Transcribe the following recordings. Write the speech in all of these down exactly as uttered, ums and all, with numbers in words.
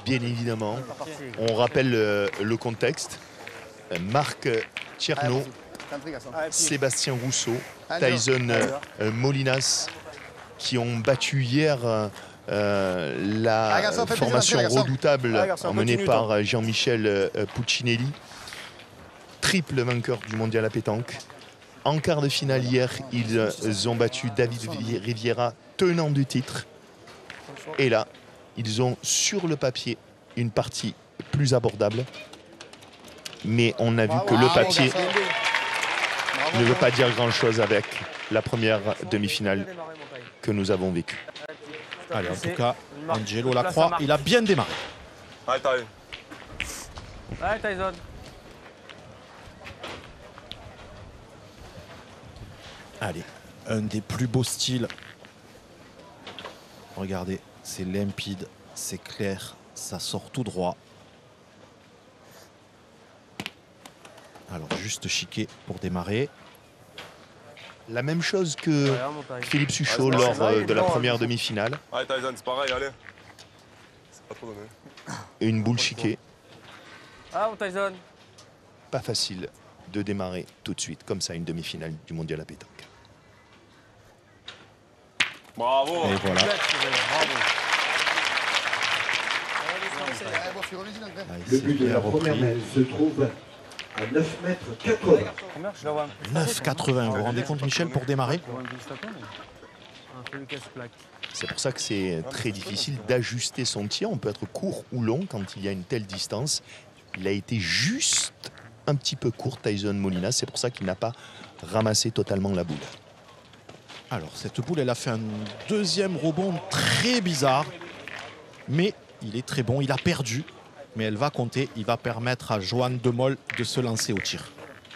bien évidemment. On rappelle le, le contexte. Marc Tcherno, Sébastien Rousseau, Tyson euh, Molinas qui ont battu hier euh, la ah, formation redoutable ah, emmenée par Jean-Michel euh, Puccinelli, triple vainqueur du mondial à pétanque. En quart de finale hier, ils euh, ont battu David Riviera, tenant du titre. Et là, ils ont sur le papier une partie plus abordable. Mais on a vu que le papier ne veut pas dire grand-chose avec la première demi-finale que nous avons vécue. Allez, en tout cas, Angelo Lacroix, il a bien démarré. Allez, Tyson. Allez, Tyson. Allez, un des plus beaux styles. Regardez, c'est limpide, c'est clair, ça sort tout droit. Alors, juste chiqué pour démarrer. La même chose que Philippe Suchot lors de la première demi-finale. Allez, Tyson, c'est pareil, allez. C'est pas trop donné. Une boule chiquée. Ah, Tyson. Pas facile de démarrer tout de suite comme ça une demi-finale du mondial à pétanque. Bravo. Et voilà. Le but de la première main se trouve à neuf mètres quatre-vingts. neuf quatre-vingts, vous vous rendez compte, Michel, pour démarrer? C'est pour ça que c'est très difficile d'ajuster son tir. On peut être court ou long quand il y a une telle distance. Il a été juste un petit peu court, Tyson Molinas. C'est pour ça qu'il n'a pas ramassé totalement la boule. Alors, cette boule, elle a fait un deuxième rebond très bizarre. Mais il est très bon, il a perdu. Mais elle va compter, il va permettre à Johan Demol de se lancer au tir.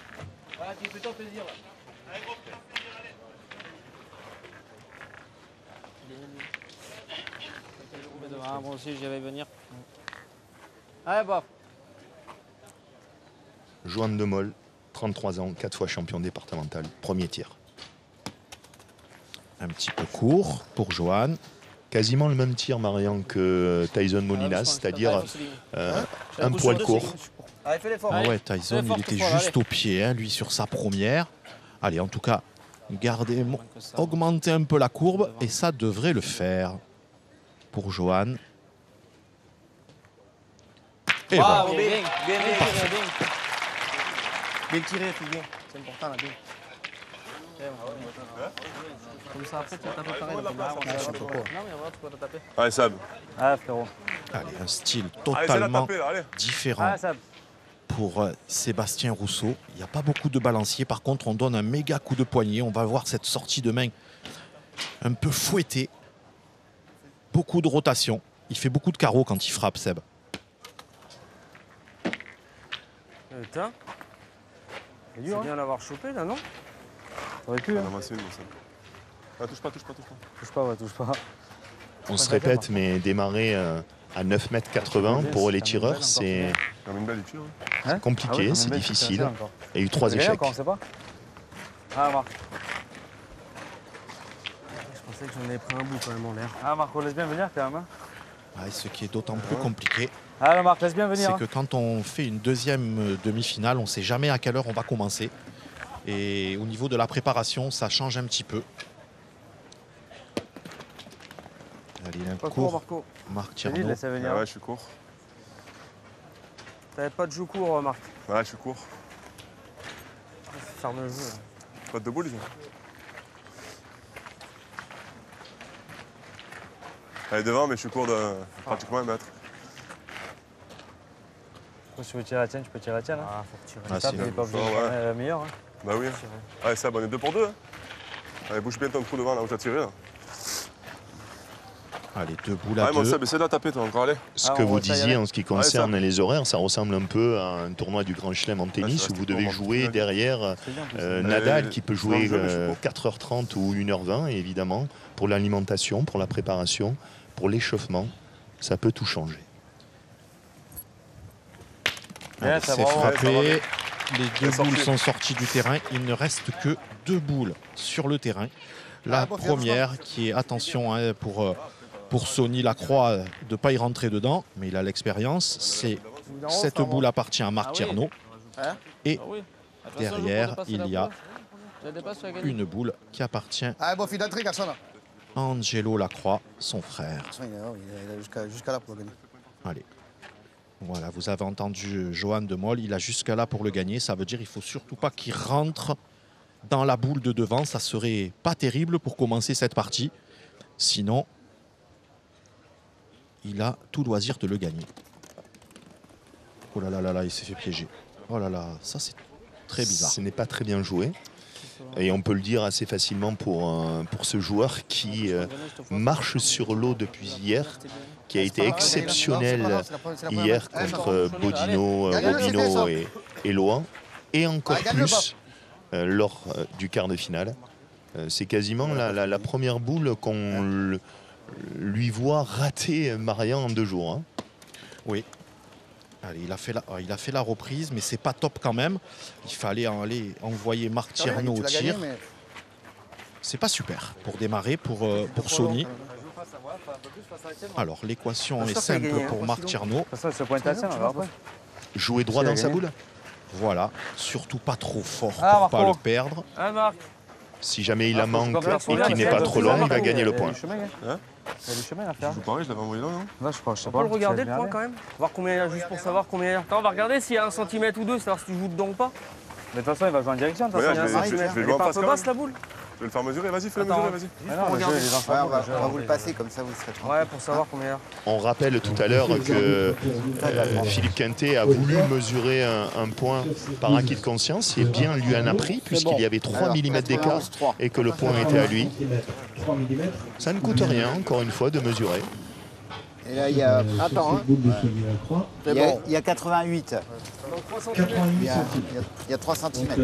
Ah, bon aussi, j'y vais venir. Allez, bof. Johan Demol, trente-trois ans, quatre fois champion départemental, premier tir. Un petit peu court pour Johan. Quasiment le même tir, Marian, que Tyson Molinas, c'est-à-dire euh, un poil court. Ah ouais, Tyson, il était juste au pied, hein, lui, sur sa première. Allez, en tout cas, gardez, augmentez un peu la courbe et ça devrait le faire pour Johan. Et voilà. Bien, bien, bien, bien. Bien tiré, bien. C'est important, là, bien. Comme ça, après, tu vas taper pareil. Ah, je sais pas quoi. Non, mais voilà, tu peux taper. Allez, Sab. Ah, frérot. Allez, un style Allez, totalement taper, allez. différent Ah, Sab. pour euh, Sébastien Rousseau. Il n'y a pas beaucoup de balancier. Par contre, on donne un méga coup de poignet. On va voir cette sortie de main un peu fouettée. Beaucoup de rotation. Il fait beaucoup de carreaux quand il frappe, Seb. Putain. C'est dur, hein. Bien l'avoir chopé, là, non? Ça aurait pu, hein. Non, c'est une, ça. Ah, touche pas, touche pas, touche pas. Touche pas, ouais, touche pas. On se répète, mais démarrer euh, à neuf mètres quatre-vingts pour les tireurs, c'est compliqué, c'est difficile. Il y a eu trois échecs. On sait pas. Ah, Marc. Je pensais que j'en avais pris un bout quand même en l'air. Ah, Marc, on laisse bien venir quand même. Hein. Ah, et ce qui est d'autant plus compliqué, ah, Marc, laisse bien venir. c'est que quand on fait une deuxième demi-finale, on ne sait jamais à quelle heure on va commencer. Et au niveau de la préparation, ça change un petit peu. Allez, il a un Pas court, court, Marco. Marc Vas-y, Tcherno. laisse venir. Ah ouais, je suis court. T'avais pas de joue court, Marc. Ouais, je suis court. Faire de jeu. Pas de boule, ici. Elle est devant, mais je suis court de pratiquement un mètre. Si tu veux tirer la tienne, tu peux tirer la tienne. Hein. Ah, faut que tu tires la tienne. tienne. Pas obligé de ouais. faire la meilleure. Hein. Bah oui. Allez, ça, on est deux pour deux. Hein. Allez, bouge bien ton trou devant, là où tu as tiré. Là. Allez, deux boules à ouais, moi, deux. Seb, essaie de la taper, toi, encore, allez. Ce Ah, que on vous va essayer disiez en ce qui concerne Allez, les horaires, ça ressemble un peu à un tournoi du Grand Chelem en tennis Ouais, où vous devez bon, jouer bon, derrière euh, Nadal qui peut je jouer suis dans le jeu, mais je suis euh, court. quatre heures trente ou une heure vingt, et évidemment, pour l'alimentation, pour la préparation, pour l'échauffement, ça peut tout changer. Allez, Ouais, ça c'est va, frappé. ouais, Les deux sorti. boules sont sorties du terrain. Il ne reste que deux boules sur le terrain. La première qui est, attention, hein, pour euh, pour Sonny Lacroix de ne pas y rentrer dedans, mais il a l'expérience. C'est cette boule appartient à Marc Tierno. Et derrière, il y a une boule qui appartient à Angelo Lacroix, son frère. Allez. Voilà, vous avez entendu Johan de Mol, il a jusqu'à là pour le gagner. Ça veut dire qu'il ne faut surtout pas qu'il rentre dans la boule de devant. Ça serait pas terrible pour commencer cette partie. Sinon, il a tout loisir de le gagner. Oh là là là là, il s'est fait piéger. Oh là là, ça c'est très bizarre. Ce n'est pas très bien joué. Et on peut le dire assez facilement pour, euh, pour ce joueur qui euh, marche sur l'eau depuis hier, qui a été exceptionnel hier contre Bodino, Robino et, et Lohan, et encore plus euh, lors euh, du quart de finale. Euh, C'est quasiment la, la, la première boule qu'on lui voit rater Marian en deux jours. Hein. Oui. Allez, il a fait la, il a fait la reprise, mais c'est pas top quand même. Il fallait aller envoyer Marc Tierno au tir. Mais... C'est pas super pour démarrer pour, euh, pour Sonny. Alors, l'équation est simple pour Marc Tierno. Jouer droit dans sa boule. Voilà, surtout pas trop fort pour ne pas le perdre. Si jamais il la manque et qu'il n'est pas trop long, il va gagner le point. Il y a du chemin à faire. Je joue pareil, je l'avais envoyé là, non? Là, je crois, je sais pas. On peut le regarder le point quand même. Voir combien il y a, juste pour savoir combien il y a. Attends, on va regarder s'il y a un centimètre ou deux, savoir si tu joues dedans ou pas. Mais de toute façon, il va jouer en direction. De toute façon, il y a un centimètre. Elle est pas un peu basse la boule? Je vais le faire mesurer, vas-y, fais-le mesurer, vas-y. On va vous le passer, comme ça vous serez tranquille. Ouais, pour savoir combien il y a. On rappelle tout à l'heure que euh, Philippe Quintet a voulu mesurer un, un point par acquis de conscience et bien lui en a pris puisqu'il y avait trois millimètres d'écart et que le point était à lui. Ça ne coûte rien, encore une fois, de mesurer. Et là, il y a... Attends, hein. il, y a, il y a quatre-vingt-huit. Il y a, il y a trois centimètres.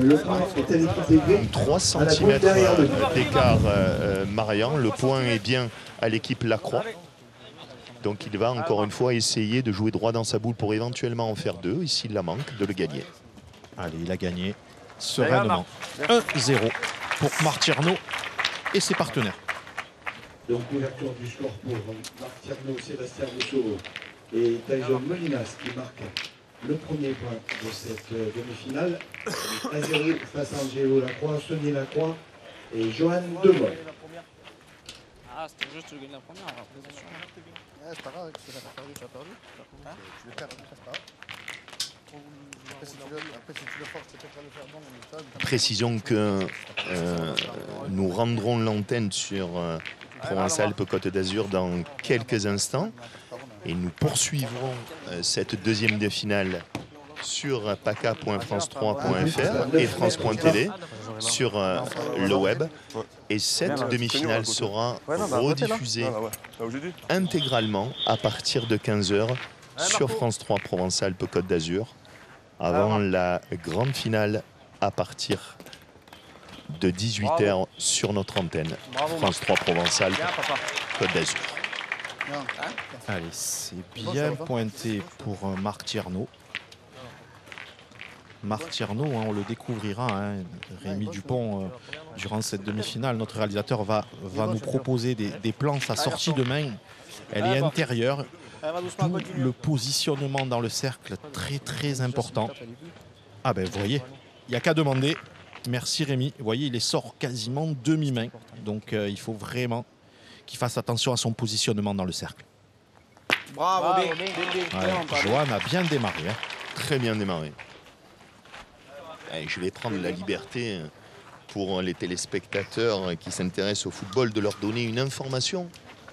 trois centimètres d'écart, euh, Marian. Le point est bien à l'équipe Lacroix. Donc il va encore une fois essayer de jouer droit dans sa boule pour éventuellement en faire deux. Et s'il la manque, de le gagner. Allez, il a gagné sereinement. un zéro pour Marc Tierno et ses partenaires. Donc ouverture du score pour Marc Tierno, Sébastien Rousseau et Tyson Molinas qui marque le premier point de cette demi-finale. un zéro face à Angelo Lacroix, Sonny Lacroix et Johan de Mol. Ah, c'était juste de gagner la première. Ah, c'est pas grave, tu l'as perdu, tu as perdu. Hein tu le perds, c'est pas grave. Après, si tu le, après, si tu le forces, tu peux faire le faire bon. Précisons que euh, nous rendrons l'antenne sur euh, Provence-Alpes-Côte d'Azur dans quelques instants et nous poursuivrons euh, cette deuxième de finale sur paca point france trois point f r et france point t v sur euh, le web. Et cette demi-finale sera rediffusée intégralement à partir de quinze heures sur France trois Provence-Alpes-Côte d'Azur avant la grande finale à partir de dix-huit heures sur notre antenne France trois Provence-Alpes-Côte d'Azur. Allez, c'est bien pointé pour Marc Tierno. Marc Tierno, hein, on le découvrira. Hein. Rémi Dupont, euh, durant cette demi-finale, notre réalisateur va, va nous proposer des, des plans. Sa sortie de main, elle est intérieure. Tout le positionnement dans le cercle, très très important. Ah ben vous voyez, il n'y a qu'à demander. Merci Rémi. Vous voyez, il les sort quasiment demi-main. Donc euh, il faut vraiment qu'il fasse attention à son positionnement dans le cercle. Bravo, ouais, Johan a bien démarré. Hein. Très bien démarré. Et je vais prendre la liberté pour les téléspectateurs qui s'intéressent au football de leur donner une information.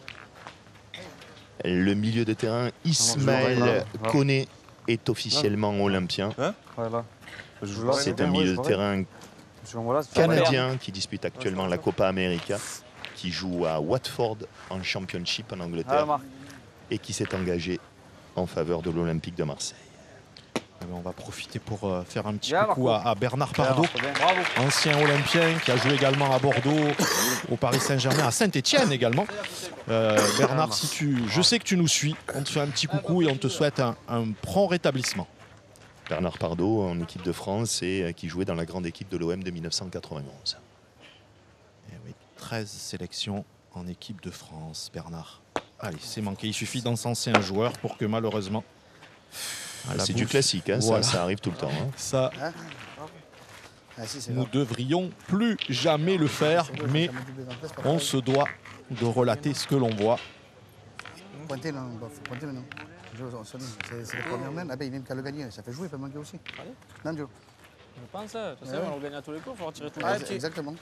Le milieu de terrain Ismaël Koné est officiellement olympien. C'est un milieu de terrain canadien qui dispute actuellement la Copa América, qui joue à Watford en Championship en Angleterre et qui s'est engagé en faveur de l'Olympique de Marseille. On va profiter pour euh, faire un petit coucou à, à Bernard Pardo, ancien olympien qui a joué également à Bordeaux, au Paris Saint-Germain, à Saint-Étienne également. Euh, Bernard, si tu, je sais que tu nous suis, on te fait un petit coucou et on te souhaite un, un prompt rétablissement. Bernard Pardo en équipe de France et euh, qui jouait dans la grande équipe de l'O M de mille neuf cent quatre-vingt-onze. Et oui, treize sélections en équipe de France, Bernard. Allez, c'est manqué. Il suffit d'encenser un joueur pour que malheureusement... C'est du classique, hein, voilà. ça, ça arrive tout le temps. Hein. Ça, hein ah, si, nous devrions plus jamais le faire, mais on se doit de relater ce que l'on voit. Pointer, non, il faut pointer maintenant. C'est le premier main. Ah ben, il vient qu'à le gagner. Ça fait jouer, il peut manquer aussi. Allez. Non, Joe. Je pense, de toute façon, on le gagne à tous les coups, il faut retirer tout le ah, temps. Exactement.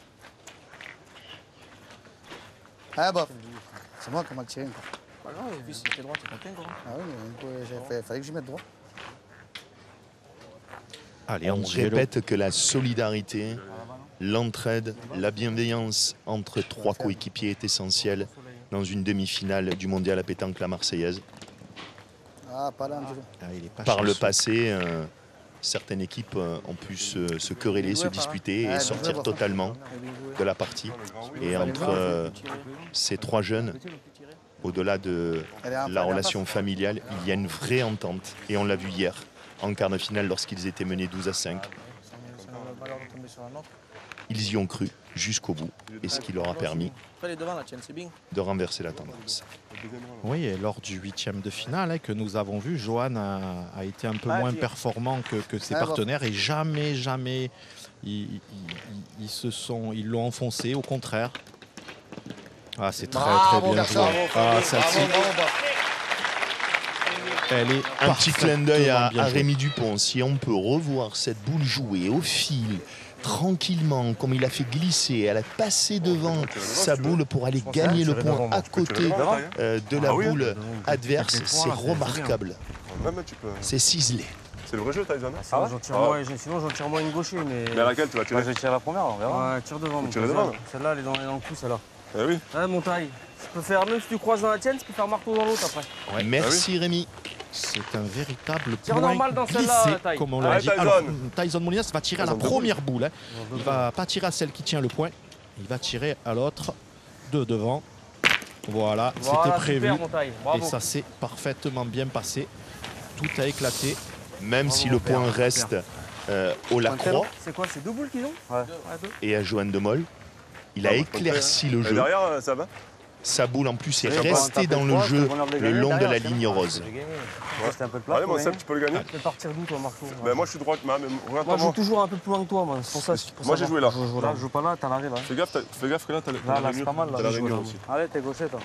Ah bah, c'est moi qui m'a tiré. Pas grave, et puis si t'es droit, t'es content, quoi. Ah oui, mais il fallait que j'y mette droit. Allez, on répète que la solidarité, l'entraide, la bienveillance entre trois coéquipiers est essentielle dans une demi-finale du mondial à pétanque la Marseillaise. Ah, pas là, Angelo. Ah, il est pas Par chanceux. le passé, euh, certaines équipes euh, ont pu se, se quereller, se disputer et sortir totalement de la partie. Et entre euh, ces trois jeunes, au-delà de la relation familiale, il y a une vraie entente. Et on l'a vu hier, en quart de finale, lorsqu'ils étaient menés douze à cinq. Ils y ont cru jusqu'au bout, et ce qui leur a permis de renverser la tendance. Oui, et lors du huitième de finale hein, que nous avons vu, Johan a, a été un peu moins performant que, que ses partenaires et jamais, jamais, ils, ils, ils, se sont, ils l'ont enfoncé, au contraire. Ah, c'est très, très bien joué. Ah, celle-ci, elle est un petit clin d'œil à, à jouée. Rémi Dupont. Si on peut revoir cette boule jouée au fil, tranquillement, comme il a fait glisser, elle a passé devant sa boule pour aller gagner le point à côté euh, de la boule adverse, c'est remarquable. C'est ciselé. C'est le vrai jeu, Tyson. Ah, sinon, j'en tire, ah ouais. Sinon, j'en tire moins une gaucher. Mais, mais à laquelle tu vas tirer? Moi, je tire la première, on verra. Ouais, tire devant. devant. Celle-là, elle est dans, dans le coup, celle-là. Ah oui. Ah, mon taille. Tu peux faire, même si tu croises dans la tienne, tu peux faire marteau dans l'autre après. Ouais. Merci, ah oui. Rémi. C'est un véritable tire point normal dans glissé, comme on l'a dit. Tyson. Alors, Tyson Molinas va tirer à la première boule. Hein. Il ne va pas tirer à celle qui tient le point. Il va tirer à l'autre de devant. Voilà, voilà c'était prévu. Super, et ça s'est parfaitement bien passé. Tout a éclaté. Même Bravo, si le point père, reste euh, au Lacroix. C'est quoi, c'est deux boules qu'ils ont? Ouais. Et à Johan de Mol, il a éclairci le jeu. Derrière, ça va. Sa boule en plus est restée dans le jeu le long de la ligne rose. C'était un peu de place. Allez, mon Seb, tu peux le gagner. Tu peux partir d'où, toi, Marco? Ben, moi, je suis droite. Moi, je joue toujours un peu plus loin que toi. Moi, c'est pour ça. Moi, j'ai joué là. Je joue pas là, t'en arrives. Fais gaffe, fais gaffe que là, t'as la Là, c'est pas mal. T'as la réunion aussi. Allez, t'es gaucher, toi.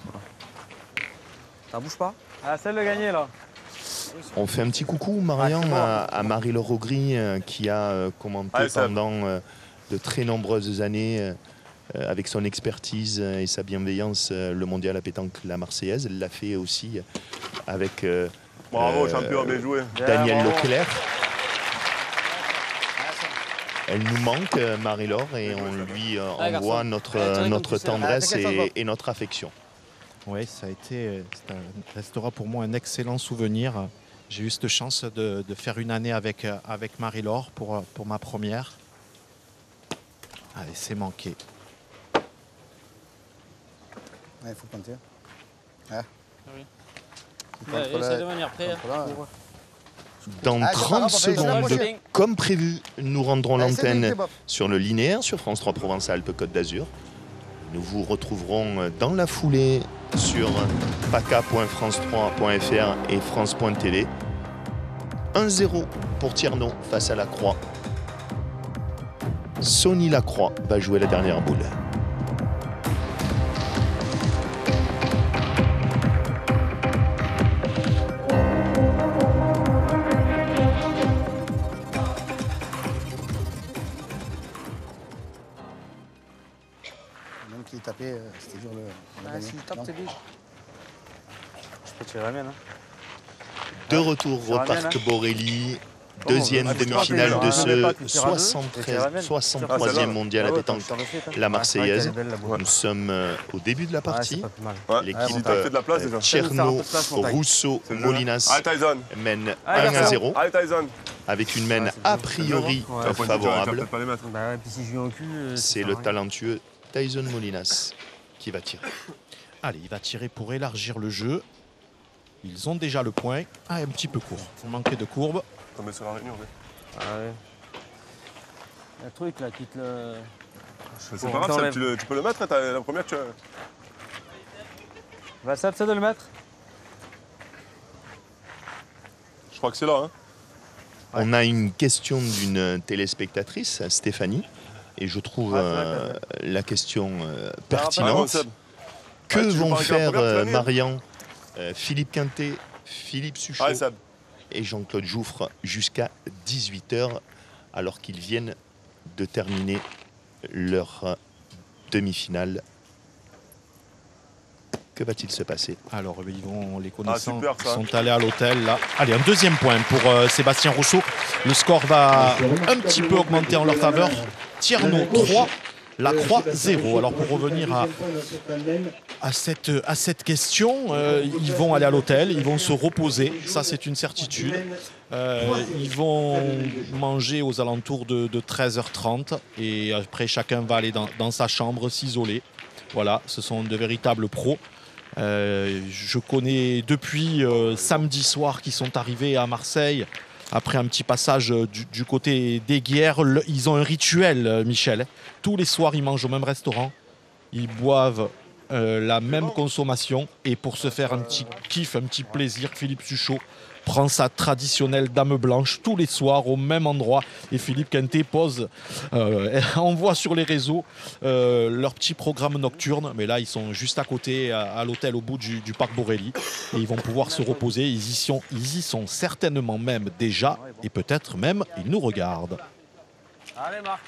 Ça bouge pas? Ah, celle de gagner, là. On fait un petit coucou, Marian, à, à Marie-Laure Augry, euh, qui a euh, commenté Allez, pendant euh, de très nombreuses années, euh, avec son expertise et sa bienveillance, euh, le mondial à pétanque la Marseillaise. Elle l'a fait aussi avec euh, Bravo, euh, champion, bien joué. Daniel Leclerc. Elle nous manque, Marie-Laure, et on lui euh, envoie notre, notre tendresse et, et notre affection. Oui, ça a été, ça restera pour moi un excellent souvenir. J'ai eu cette chance de, de faire une année avec, avec Marie-Laure pour, pour ma première. Allez, c'est manqué. Il faut compter. Ah. Oui. Ouais, essaie de venir prêt. Dans trente secondes, comme prévu, nous rendrons l'antenne sur le linéaire sur France trois Provence-Alpes-Côte d'Azur. Nous vous retrouverons dans la foulée sur paca point france trois point f r et France point t v. un zéro pour Tierno face à Lacroix. Sony Lacroix va jouer la dernière boule. Qui tapait, c'était dur le. Ah, si tape, t'es bien. Je peux tirer la mienne. Hein. De retour au Parc hein. Borelli, deuxième demi-finale de ce soixante-troisième mondial à pétanque la Marseillaise. Nous sommes au début de la partie. L'équipe Tcherno, Rousseau, Molinas mène un à zéro avec une mène a priori favorable. C'est le talentueux Tyson Molinas qui va tirer. Allez, il va tirer pour élargir le jeu. Ils ont déjà le point. Ah, un petit peu court. Il manquait de courbe. Tomber sur la réunion, oui. Ah ouais. Il y a un truc là qui te le... C'est pas grave, ça, tu, le, tu peux le mettre, la première tu... Bah, ça, c'est de le mettre. Je crois que c'est là. Hein. On a une question d'une téléspectatrice, Stéphanie, et je trouve Ouais, euh, la question euh, Ah, pertinente. Seb. Que Ouais, tu veux vont parler de la faire première, tu euh, l'as mis, hein. Marian, euh, Philippe Quintet, Philippe Suchot Allez, Seb. et Jean-Claude Jouffre jusqu'à dix-huit heures alors qu'ils viennent de terminer leur euh, demi-finale? Que va-t-il se passer? Alors, ils vont, les connaissants super, ça. sont allés à l'hôtel. Là. Allez, un deuxième point pour euh, Sébastien Rousseau. Le score va un petit peu augmenter en leur faveur. Tierno trois, Lacroix zéro. Alors, pour revenir à, à, cette, à cette question, euh, ils vont aller à l'hôtel, ils vont se reposer. Ça, c'est une certitude. Euh, ils vont manger aux alentours de, de treize heures trente. Et après, chacun va aller dans, dans sa chambre, s'isoler. Voilà, ce sont de véritables pros. Euh, je connais depuis euh, samedi soir qui sont arrivés à Marseille après un petit passage euh, du, du côté des Guiers. Le, ils ont un rituel, euh, Michel. Tous les soirs, ils mangent au même restaurant. Ils boivent euh, la même consommation. Et pour se faire un petit kiff, un petit plaisir, Philippe Suchot prend sa traditionnelle dame blanche tous les soirs au même endroit. Et Philippe Quintet pose, euh, envoie sur les réseaux euh, leur petit programme nocturne. Mais là, ils sont juste à côté, à, à l'hôtel au bout du, du parc Borelli. Et ils vont pouvoir se reposer. Ils y sont, ils y sont certainement même déjà. Et peut-être même, ils nous regardent. Allez, Marc.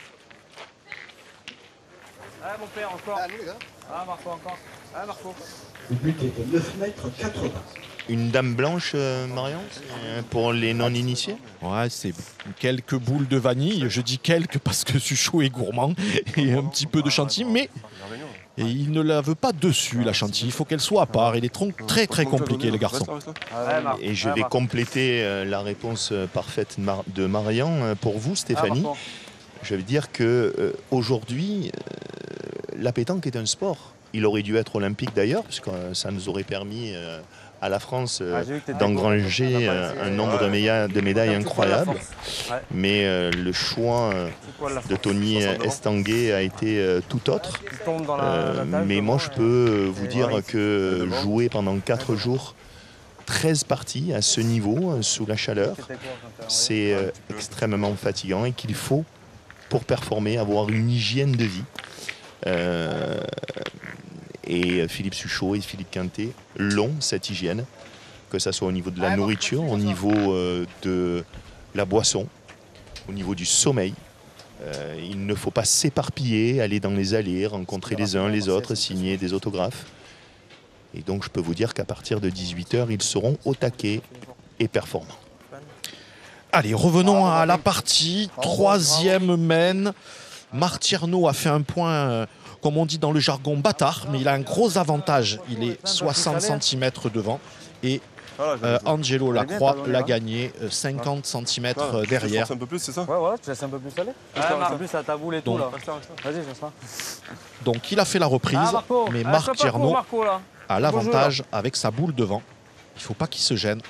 Allez, mon père, encore. Allez, les gars. Ah, Marco, encore. Allez, Marco. Le but est de neuf mètres quatre-vingts. Une dame blanche, euh, Marion, euh, pour les non-initiés? Ouais, c'est quelques boules de vanille. Je dis quelques parce que Suchot est gourmand et un petit peu de chantilly, mais et il ne la veut pas dessus, la chantilly. Il faut qu'elle soit à part. Il est trop- très très compliqué, les garçons. Allez, Marc. Et je Allez, vais Marc. compléter euh, la réponse euh, parfaite de Mar- de Marian euh, pour vous, Stéphanie. Ah, Marco. Je veux dire que euh, aujourd'hui, euh, la pétanque est un sport. Il aurait dû être olympique d'ailleurs, parce que euh, ça nous aurait permis euh, à la France euh, Ah, j'ai vu que t'étais d'engranger bon. euh, un nombre de, méa- de médailles C'est quoi la incroyable. force? Ouais. Mais euh, le choix euh, C'est quoi la de force? Tony soixante devant. Estanguet a été euh, tout autre. Tu tombes dans la, Euh, la table, mais moi, je devant, peux vous et- dire ouais. que devant. jouer pendant quatre jours, treize parties à ce niveau, euh, sous la chaleur, C'était quoi quand t'es arrivé? c'est euh, extrêmement fatigant et qu'il faut, pour performer, avoir une hygiène de vie. Euh, et Philippe Suchot et Philippe Quintet l'ont, cette hygiène, que ce soit au niveau de la nourriture, au niveau euh, de la boisson, au niveau du sommeil. Euh, il ne faut pas s'éparpiller, aller dans les allées, rencontrer les uns les autres, signer des autographes. Et donc je peux vous dire qu'à partir de dix-huit heures, ils seront au taquet et performants. Allez, revenons à la partie. Troisième mène. Marc Tierno a fait un point, euh, comme on dit dans le jargon, bâtard, mais il a un gros avantage. Il est soixante centimètres devant. Et euh, Angelo Lacroix l'a gagné euh, cinquante centimètres derrière. Un peu plus, c'est ça? Ouais, voilà, tu laisses un peu plus aller. Ouais, Marc, en plus, ça taboule et tout, Donc, là. Vas-y, je ça. Donc il a fait la reprise, Ah, Marco. mais Ah, Marc sois pas Tierno con, Marco, là. a l'avantage avec sa boule devant. Il ne faut pas qu'il se gêne.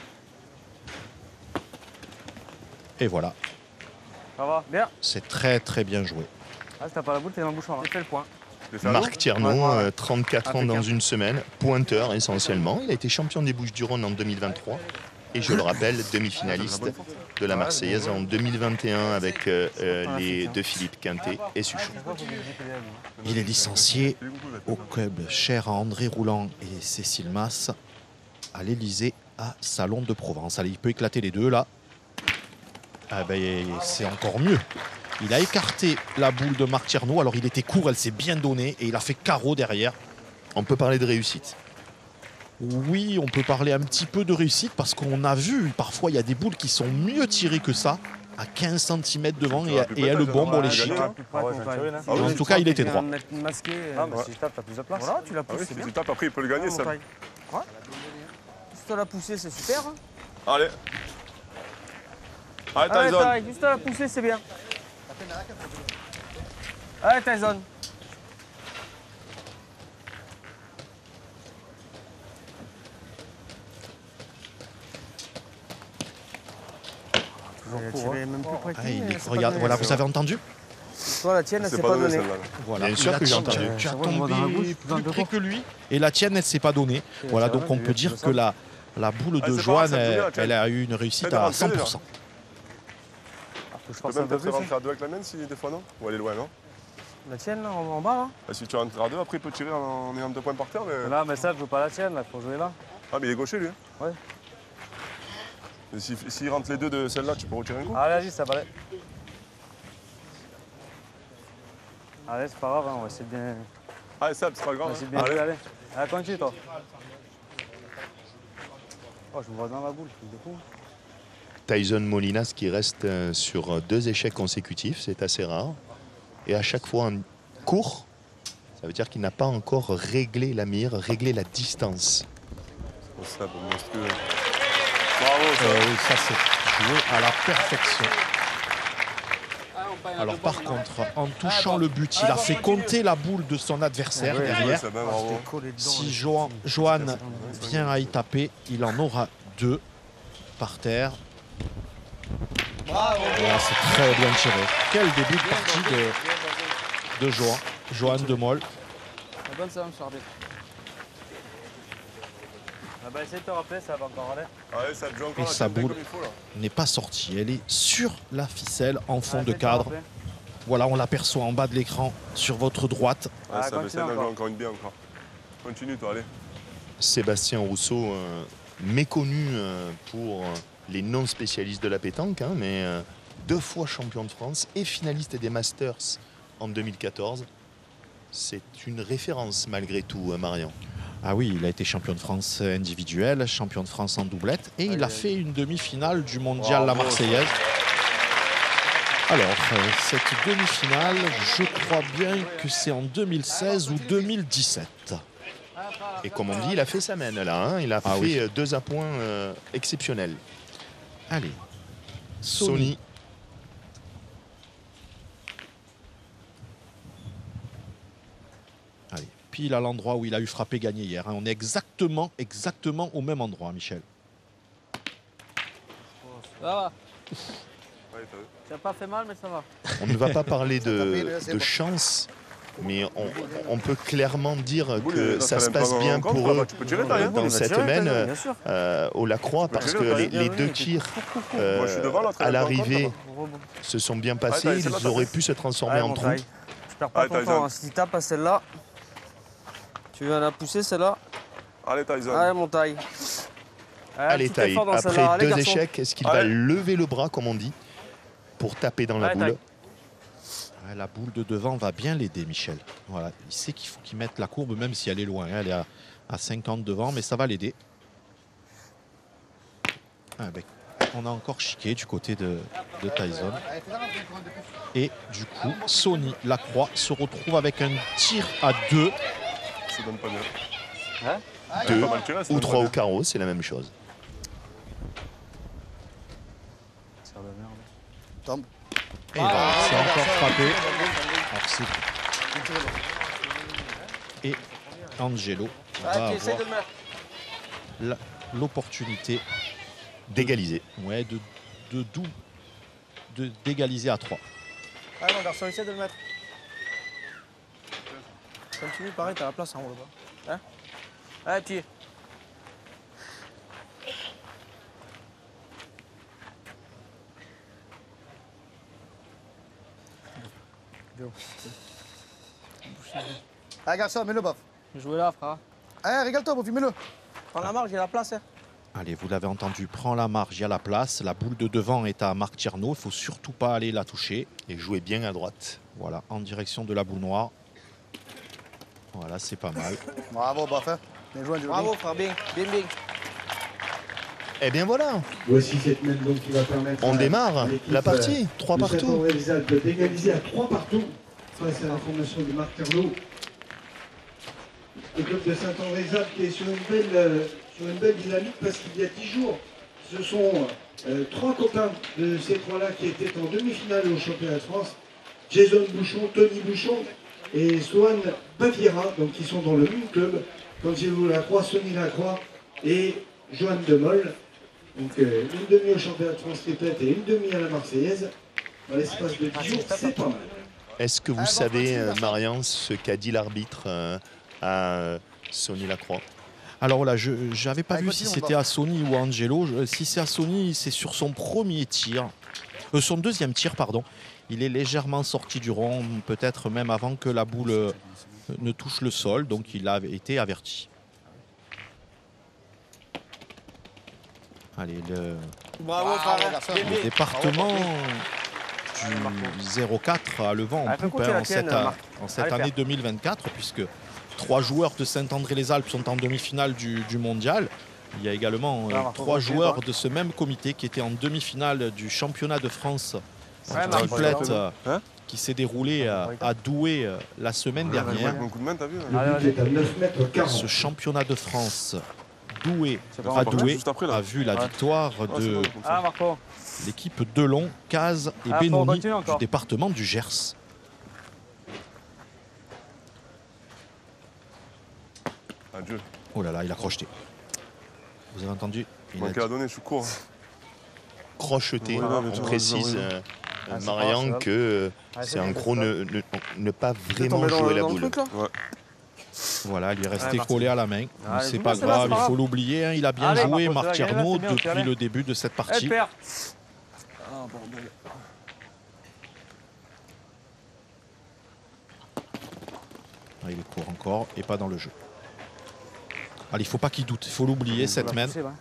Et voilà, Ça va, bien. c'est très très bien joué. Ah, si t'as pas la boule, t'es dans le bouchon. J'ai fait le point. Marc Tierno, Ouais, ouais, ouais. euh, trente-quatre ans dans Impeccable. une semaine, pointeur essentiellement. Il a été champion des Bouches-du-Rhône en deux mille vingt-trois. Et je le rappelle, demi-finaliste de la Marseillaise en deux mille vingt et un avec euh, euh, les deux Philippe Quintet et Suchot. Il est licencié au club cher à André Rouland et Cécile Masse à l'Élysée à Salon de Provence. Allez, il peut éclater les deux là. Ah ben, c'est encore mieux. Il a écarté la boule de Marc Tierno. Alors il était court, elle s'est bien donnée et il a fait carreau derrière. On peut parler de réussite. Oui, on peut parler un petit peu de réussite parce qu'on a vu, parfois il y a des boules qui sont mieux tirées que ça, à quinze centimètres devant et, et elles bombent, on les chic. En tout cas, il était droit. Masqué. Ah, mais si je tape, t'as plus de place. Voilà, tu l'as Ah oui, poussé, si c'est bien. tu tapes, après, il peut le gagner, Ah, ça. mon taille. Ouais. Si tu l'as poussé, c'est super. hein. Allez. Allez, Allez, Tyson. taille, juste à la pousser, c'est bien. Allez, Tyson. Toujours pour, même plus près que Ah, lui, il mais est- c'est pas regarde, donné, voilà, ça. vous avez entendu? Toi, la tienne, elle s'est pas donnée. Voilà. Bien sûr que j'ai entendu. Tu as tombé plus près que lui. Et la tienne, elle ne s'est pas donnée. Voilà, donc on peut dire que la, la boule de Joanne, elle, elle a eu une réussite à cent pour cent. Je peux même peut-être rentrer à deux avec la mienne si des fois non. Ou elle est loin, non? La tienne, là, en bas, là. Si tu rentres à deux, après il peut tirer en ayant deux points par terre. Mais... Là, mais ça, je veux pas la tienne, il faut jouer là. Ah, mais il est gaucher, lui. Ouais. S'il si rentre les deux de celle-là, tu peux retirer un coup? Allez, vas-y, ça va aller. Allez, c'est pas grave, hein, on va essayer de bien. Allez, Seb, c'est pas grave. On va essayer de bien allez. jouer, allez. Allez, continue, toi. Oh, je me vois dans la boule, je fou. Tyson Molinas qui reste euh, sur deux échecs consécutifs, c'est assez rare. Et à chaque fois un court, ça veut dire qu'il n'a pas encore réglé la mire, réglé la distance. Oh, Seb, monstrueux. Bravo, ça. Euh, oui, ça c'est joué à la perfection. Alors par contre, en touchant le but, il a fait compter la boule de son adversaire ouais, derrière. Ouais, bravo. Si Jo- Joanne vient à y taper, il en aura deux par terre. Voilà, c'est très bien tiré. Quel début de partie de, de Joanne, Joanne de Mol. La bonne, ça va me faire bien. Ah bah essaye de te rappeler, ça va encore aller. Allez, ça joue encore. Et sa boule n'est pas sortie. Elle est sur la ficelle en fond Ah, de cadre. Voilà, on l'aperçoit en bas de l'écran sur votre droite. Ouais, ah, ça essaie d'en jouer encore une bien encore. Continue toi, allez. Sébastien Rousseau, euh, méconnu euh, pour les non-spécialistes de la pétanque, hein, mais euh, deux fois champion de France et finaliste des Masters en deux mille quatorze. C'est une référence malgré tout, Marion. Ah oui, il a été champion de France individuel, champion de France en doublette et il a fait une demi-finale du mondial La Marseillaise. Alors, cette demi-finale, je crois bien que c'est en deux mille seize ou deux mille dix-sept. Et comme on dit, il a fait sa mène là, hein. Il a ah fait oui. deux appoints euh, exceptionnels. Allez, Sony. Sony. Allez, pile à l'endroit où il a eu frappé gagné hier. Hein. On est exactement, exactement au même endroit, Michel. Ça va. Ouais, ça n'a pas fait mal, mais ça va. On ne va pas parler de, de chance, mais on, on peut clairement dire que ça se passe bien pour eux dans cette semaine euh, au Lacroix, parce que les, les deux tirs euh, à l'arrivée se sont bien passés. Ils auraient pu se transformer en trou. Je perds pas ton temps. Si tu tapes à celle-là, tu viens la pousser, celle-là. Allez, Tyson. Allez, mon taille. Allez, taille. Après deux échecs, est-ce qu'il va lever le bras, comme on dit, pour taper dans la boule? La boule de devant va bien l'aider, Michel. Voilà. Il sait qu'il faut qu'il mette la courbe, même si elle est loin. Elle est à, à cinquante devant, mais ça va l'aider. Ah ben, on a encore chiqué du côté de, de Tyson. Et du coup, Sony Lacroix se retrouve avec un tir à deux. Ça donne pas bien. Hein deux ou trois au carreau, c'est la même chose. Tombe. Et voilà, c'est encore frappé. Et Angelo va avoir l'opportunité d'égaliser. Ouais, de, de, de d'égaliser à trois. Allez mon garçon, essaie de le mettre. Continue, pareil, t'as la place en haut là-bas. Hein? Allez, tire. Allez garçon, mets-le bof. Jouez là, frère. Allez, régale-toi, bof, mets-le. Prends la marge, il y a la place. Hein. Allez, vous l'avez entendu, prends la marge, il y a la place. La boule de devant est à Marc Tierno. Il ne faut surtout pas aller la toucher. Et jouer bien à droite. Voilà, en direction de la boule noire. Voilà, c'est pas mal. Bravo, bof. Hein. Bien joué, bravo, frère, bien, bien, bien. Eh bien voilà. Voici cette même donc qui va permettre. On démarre la partie, trois partout. D'égaliser à trois partout face à la formation de Marc Tierno. Le club de Saint-André-Zab qui est sur une belle, euh, sur une belle dynamique parce qu'il y a dix jours, ce sont euh, trois copains de ces trois-là qui étaient en demi-finale au championnat de France. Jason Bouchon, Tony Bouchon et Swan Baviera, donc qui sont dans le même club. Comme si vous Lacroix, Sony Lacroix et Joanne de Mol. Donc euh, une demi au championnat de France triplette et une demi à la Marseillaise. Dans l'espace de dix jours, c'est pas mal. Est-ce que vous savez, euh, Marian, ce qu'a dit l'arbitre euh, à Sonny Lacroix? Alors là, je n'avais pas vu si c'était à Sonny ou à Angelo. Je, si c'est à Sonny, c'est sur son premier tir, euh, son deuxième tir, pardon. Il est légèrement sorti du rond, peut-être même avant que la boule euh, ne touche le sol, donc il a été averti. Allez, le, Bravo, le département du zéro quatre a le vent en poupe hein, en cette, en cette année deux mille vingt-quatre, puisque trois joueurs de Saint-André-les-Alpes sont en demi-finale du, du mondial. Il y a également euh, trois joueurs de ce même comité qui étaient en demi-finale du championnat de France Ouais, triplette euh, hein qui s'est déroulé à, à Douai euh, la semaine dernière. Mon coup de main, t'as vu? Le but est à neuf mètres quarante. Ce championnat de France Douai, bon, à par Douai juste après, là. a vu la Ouais. victoire Ouais, c'est de bon, comme ça. Ah, Marco. l'équipe Delon, Caz et Ah, faut Benoni continuer du encore. département du Gers. Adieu. Oh là là, il a crocheté. Vous avez entendu? Il a Manqué à donner, je suis court. Crocheté, Ouais, non, mais on tu vois, précise, ouais. euh, Ah, c'est Marian, pas grave. que euh, Ah, c'est c'est en bien, gros c'est ne, ne- ne pas vraiment tombé dans- jouer la dans le boule. truc, là Ouais. Voilà, il est resté Ouais, Martin. collé à la main. Allez, C'est bon, pas c'est bon, grave, c'est il pas faut grave. l'oublier. hein. Il a bien Allez, joué, Marco, Marc tu vas gagner, Tierno, c'est bien, depuis allez. le début de cette Eh, partie. père. Ah, bordel. Ah, il est court encore et pas dans le jeu. Allez, il faut pas qu'il doute, il faut l'oublier cette main. C'est vrai.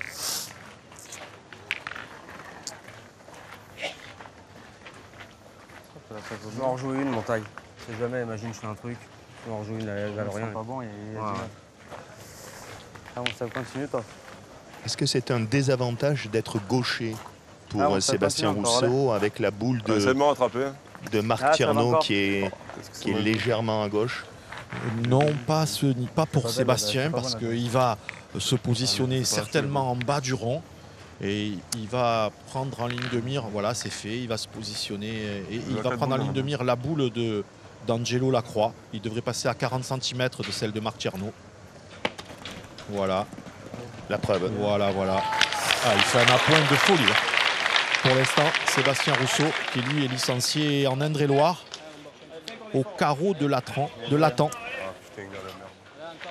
Je vais en rejouer une, montagne. Je sais jamais, imagine, je fais un truc. Je vais en rejouer une, elle valent rien. pas bon, il y a Ouais. Ah bon, ça continue, toi. Est-ce que c'est un désavantage d'être gaucher pour Ah bon, euh, ça Sébastien continue encore, Rousseau avec la boule Ah, Essaye de de, me rattraper. hein. de Marc Ah, ça va Tierno encore. qui est, Qu'est-ce que qui est c'est, légèrement à gauche? Non, pas, ce, pas pour Pas belle, Sébastien, c'est pas parce bon, qu'il va se positionner c'est pas certainement en bas du rond. Et il va prendre en ligne de mire, voilà, c'est fait. Il va se positionner et il a va quatre prendre en boules, ligne de mire la boule de d'Angelo Lacroix. Il devrait passer à quarante centimètres de celle de Marc Tierno. Voilà, La preuve. voilà, voilà. Ah, il fait un appoint de folie. hein. Pour l'instant, Sébastien Rousseau, qui lui est licencié en Indre-et-Loire, au carreau de Latran, de Latan. Ah, putain, gars, la merde.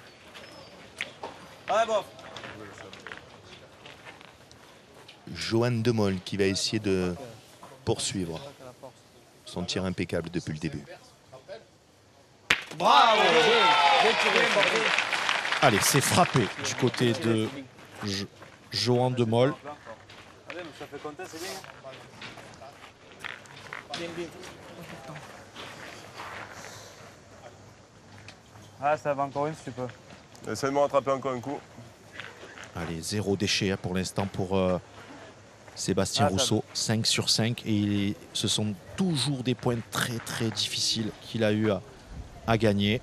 Ouais, bon. Johan Demol qui va essayer de poursuivre son tir impeccable depuis le début. Bravo. Bien tiré, Marco. Allez, c'est frappé du côté de Jo- Johan Demol. Allez, mais ça fait compter, c'est bien. Ah, ça va encore une si tu peux. Essaye de me rattraper encore un coup. Allez, zéro déchet hein, pour l'instant pour euh, Sébastien Ah, ça Rousseau. cinq sur cinq. Et ce sont toujours des points très très difficiles qu'il a eu à, à gagner.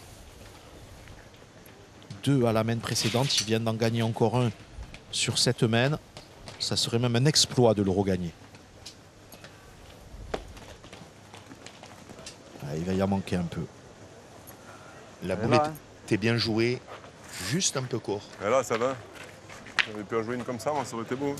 Deux à la main précédente. Il vient d'en gagner encore un sur cette main. Ça serait même un exploit de le regagner. Ah, il va y en manquer un peu. La Elle est boule là, hein. était bien jouée, juste un peu court. Et là, ça va. J'aurais pu en jouer une comme ça, moi, ça aurait été beau.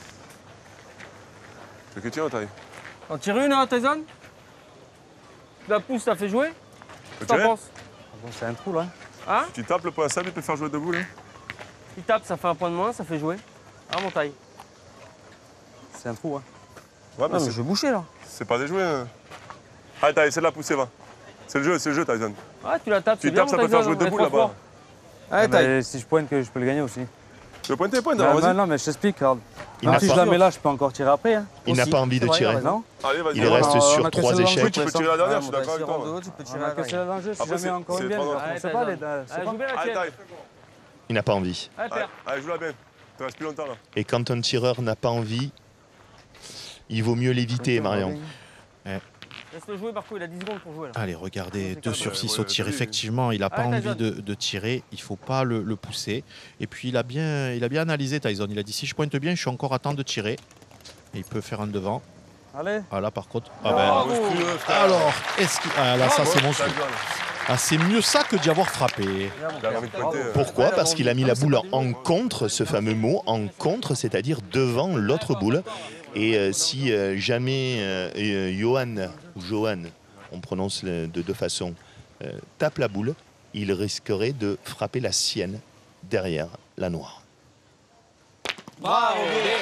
C'est que tiens, taille. On tire une, hein, Tyson? La pousse, ça fait jouer? Tu Qu'est-ce que t'en tirer penses? Bon, c'est un trou, là. Hein? Tu tapes le point sable, il peut faire jouer deux boules. hein. Il tape, ça fait un point de moins, ça fait jouer. Ah, montagne. C'est un trou, hein. Ouais, mais Ah, mais c'est- je vais boucher, là. c'est pas des jouets. hein. Allez, t'as essayé de la pousser, va. C'est le jeu, c'est le jeu, Tyson. Ouais, tu la tapes, c'est Tu bien, tapes, ça mon peut faire Tyson, jouer deux on est boules trop là-bas. fort. Ah, Ouais, taille. mais si je pointe, que je peux le gagner aussi. Tu veux pointer, pointe, Non, alors, non, vas-y. non, mais je t'explique, regarde. Il Même n'a si je pas, la mets là, je peux encore tirer après. Hein. il n'a Aussi. pas envie de C'est vrai, tirer. regarde. Non Allez, vas-y. Il on va. reste on a sur que trois celle-là en échecs. Oui, tu peux tirer la dernière, je suis d'accord avec toi. Tu peux On tirer a la que celle-là dans le jeu, si Après, jamais c'est- encore c'est une bien. trois On autres. sait pas, les c'est Allez, pas. joue bien la Allez, tienne. taille. Il n'a pas envie. Allez, Allez, père. allez, joue-la bien. Tu restes plus longtemps, là. Et quand un tireur n'a pas envie, il vaut mieux l'éviter, Marion. Laisse-le jouer, Marco, il a dix secondes pour jouer, là. Allez, regardez, deux sur six ouais, au tir. oui. Effectivement, il n'a pas Allez, envie Tyson. de, de tirer. Il ne faut pas le, le pousser. Et puis, il a, bien, il a bien analysé, Tyson. Il a dit, si je pointe bien, je suis encore à temps de tirer. Et il peut faire un devant. Allez. Ah là, par contre... Ah Bravo. ben, Monstrueux, frère. alors, est-ce qu'il... Ah là, ça, c'est Bravo, monstrueux. Tyson. Ah, c'est mieux ça que d'y avoir frappé. J'avais envie de pointer. euh. Pourquoi? Parce qu'il a mis la boule en contre, ce fameux mot, en contre, c'est-à-dire devant l'autre boule. Et euh, si euh, jamais euh, Johan ou Johan, on prononce le, de deux façons, euh, tape la boule, il risquerait de frapper la sienne derrière la noire. Bravo,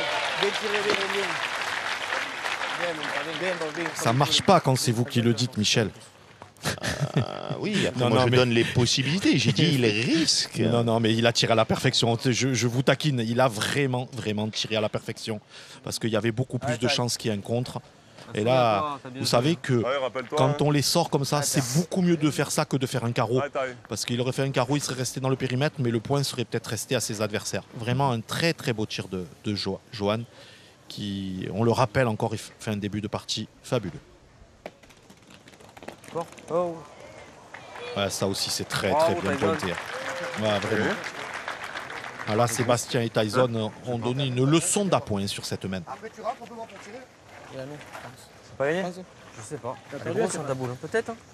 Ça marche pas quand c'est vous qui le dites, Michel. Euh, oui, après non, moi non, je mais... donne les possibilités. J'ai dit il risque. Non, non, mais il a tiré à la perfection. Je, je vous taquine. Il a vraiment, vraiment tiré à la perfection. Parce qu'il y avait beaucoup plus de chances qu'il y ait un contre. Et là, vous savez que ouais, quand hein. on les sort comme ça, c'est beaucoup mieux de faire ça que de faire un carreau. Ouais, parce qu'il aurait fait un carreau, il serait resté dans le périmètre, mais le point serait peut-être resté à ses adversaires. Vraiment un très très beau tir de, de jo Johan, qui, on le rappelle encore, il fait un début de partie fabuleux. Oh. Ouais, ça aussi, c'est très très bien pointé. Ouais, vraiment. Ah, là, Sébastien et Tyson ont donné une leçon d'appoint sur cette main. Après, tu rentres, on peut voir pour tirer. C'est pas gagné? Je sais pas. Elle est grosse sur ta boule, peut-être. Hein.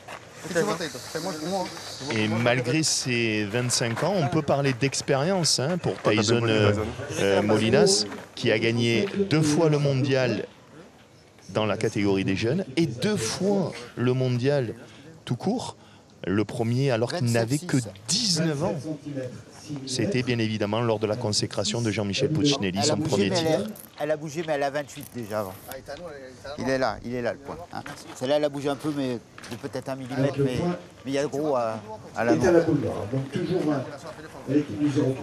Et malgré ses vingt-cinq ans, on peut parler d'expérience hein, pour Tyson euh, euh, Molinas, qui a gagné deux fois le mondial dans la catégorie des jeunes et deux fois le mondial tout court. Le premier alors qu'il n'avait que dix-neuf ans. C'était bien évidemment lors de la consécration de Jean-Michel Puccinelli, son premier titre. Elle, elle a bougé, mais elle a vingt-huit déjà avant. Il est là, il est là le point. Hein. Celle-là, elle a bougé un peu, mais de peut-être un millimètre, mais mais il y a gros à, à la main. Donc toujours l'équipe du zéro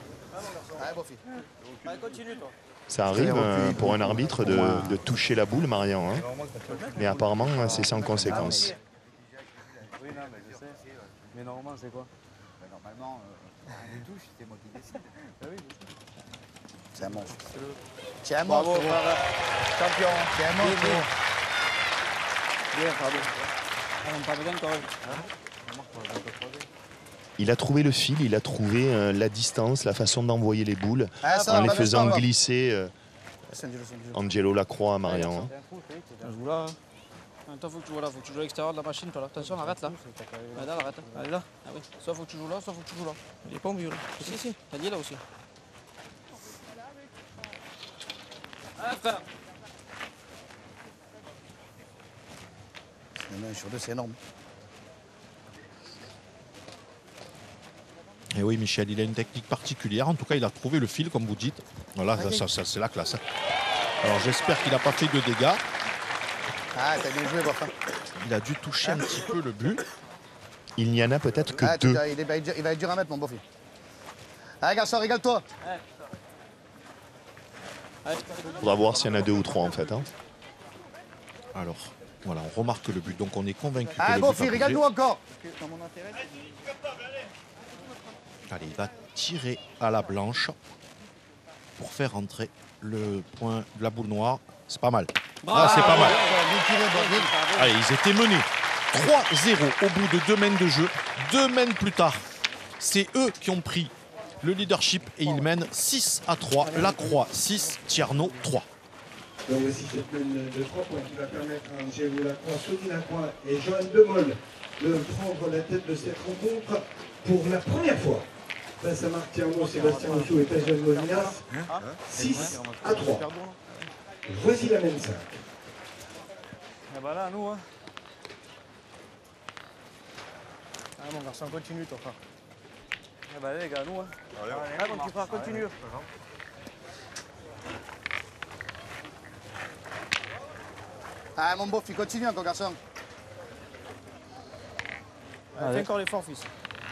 quatre. Ça arrive euh, pour un arbitre de, de toucher la boule, Marian. Hein. Mais apparemment, c'est sans conséquence. Oui, non, mais je sais. Mais normalement, c'est quoi? Normalement, une touche, c'est moi qui décide. C'est un monstre. C'est un Bravo, monstre. champion. C'est un monstre. Bien, pardon. On parle bien quand même. Il a trouvé le fil, il a trouvé euh, la distance, la façon d'envoyer les boules, Ah, ça, en les va, faisant va, va. glisser. Euh, Angelo Lacroix à Marian. Hein. On joue là. Attends, faut que tu joues là, faut que tu joues à l'extérieur de la machine, toi là. Attention, arrête là. Allez, là, arrête. Allez là. Ah oui. Soit faut que tu joues là, soit faut que tu joues là. Il est pas au milieu là. Si, si, t'as dit là aussi. Ah, frère. Un sur deux, c'est énorme. Et oui, Michel, il a une technique particulière. En tout cas, il a trouvé le fil, comme vous dites. Voilà, okay. ça, ça, c'est la classe. Alors, j'espère qu'il n'a pas fait de dégâts. Ah, t'as bien joué, Boffin. Il a dû toucher un petit peu le but. Il n'y en a peut-être que ah, deux. Il, est, il va être dur à mettre, mon Boffin. Allez, garçon, régale-toi. Il faudra voir s'il y en a deux ou trois, en fait. Hein. Alors, voilà, on remarque le but. Donc, on est convaincu que ah, le Boffin, régale-nous encore. Allez, il va tirer à la blanche pour faire rentrer le point de la boule noire. C'est pas mal. Ah, c'est pas mal. Allez, ils étaient menés trois zéro au bout de deux mains de jeu. Deux mains plus tard, c'est eux qui ont pris le leadership et ils mènent six à trois. Lacroix six, Tierno trois. Donc voici cette main de trois points qui va permettre à Angelo Lacroix, Sophie Lacroix et Johan Demol de prendre la tête de cette rencontre pour la première fois. Face à Marc Tierno, Sébastien Rousseau et Tyson Molinas, six à trois. Voici la même cinq. Ah bah là, nous, hein. Ah, mon garçon, continue, ton frère. Ah bah les gars, nous, hein. Allez, Ah, mon petit frère, continue. Ah, mon Boffin, continue encore, garçon. Ah, fais encore l'effort, fils.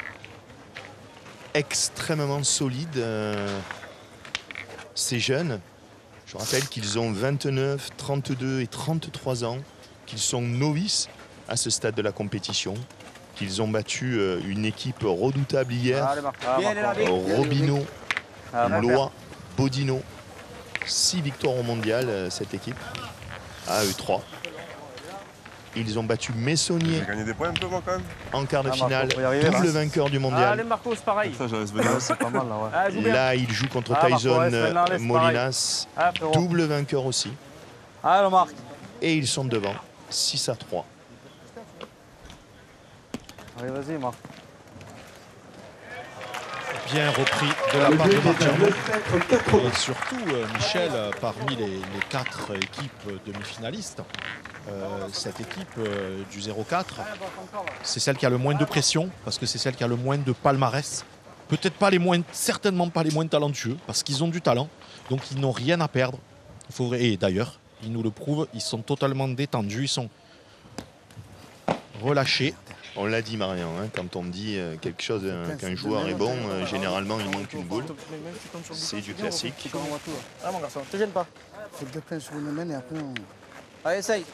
Extrêmement solide. Euh, ces jeunes, je rappelle qu'ils ont vingt-neuf, trente-deux et trente-trois ans, qu'ils sont novices à ce stade de la compétition, qu'ils ont battu euh, une équipe redoutable hier, Ah, ah, euh, Robino, ah, Lois, Bodino. Six victoires au mondial, euh, cette équipe, à eux trois. Ils ont battu Messonnier. J'ai gagné des points un peu moi quand même. En quart de Ah, finale, Marco, faut y arriver, double là. vainqueur du Ah, mondial. allez, Marco, c'est pareil. Ça, j'allais se venir. C'est pas mal, là, ouais. Ah, joue bien. Là, il joue contre Ah, Marco, Tyson reste maintenant, laisse Molinas, Ah, frérot. double vainqueur aussi. Ah, le Marc. Et ils sont devant, six à trois. Allez, vas-y, Marc. bien repris de la part de Marc Tcherno. Et surtout, euh, Michel, euh, parmi les, les quatre équipes demi-finalistes, euh, cette équipe euh, du zéro quatre, c'est celle qui a le moins de pression, parce que c'est celle qui a le moins de palmarès. Peut-être pas les moins, certainement pas les moins talentueux, parce qu'ils ont du talent, donc ils n'ont rien à perdre. Il faut, et d'ailleurs, ils nous le prouvent, ils sont totalement détendus, ils sont relâchés. On l'a dit, Marion, hein, quand on dit euh, quelque chose, euh, qu'un joueur est bon, euh, généralement il manque une boule. C'est du classique. Ah mon garçon, te gêne pas. Fais deux pleins sur une main et après on... Allez, essaye.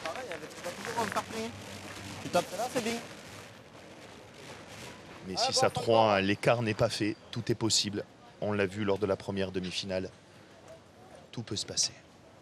Tu tapes là, c'est bien. Mais six à trois, l'écart n'est pas fait, tout est possible. On l'a vu lors de la première demi-finale. Tout peut se passer.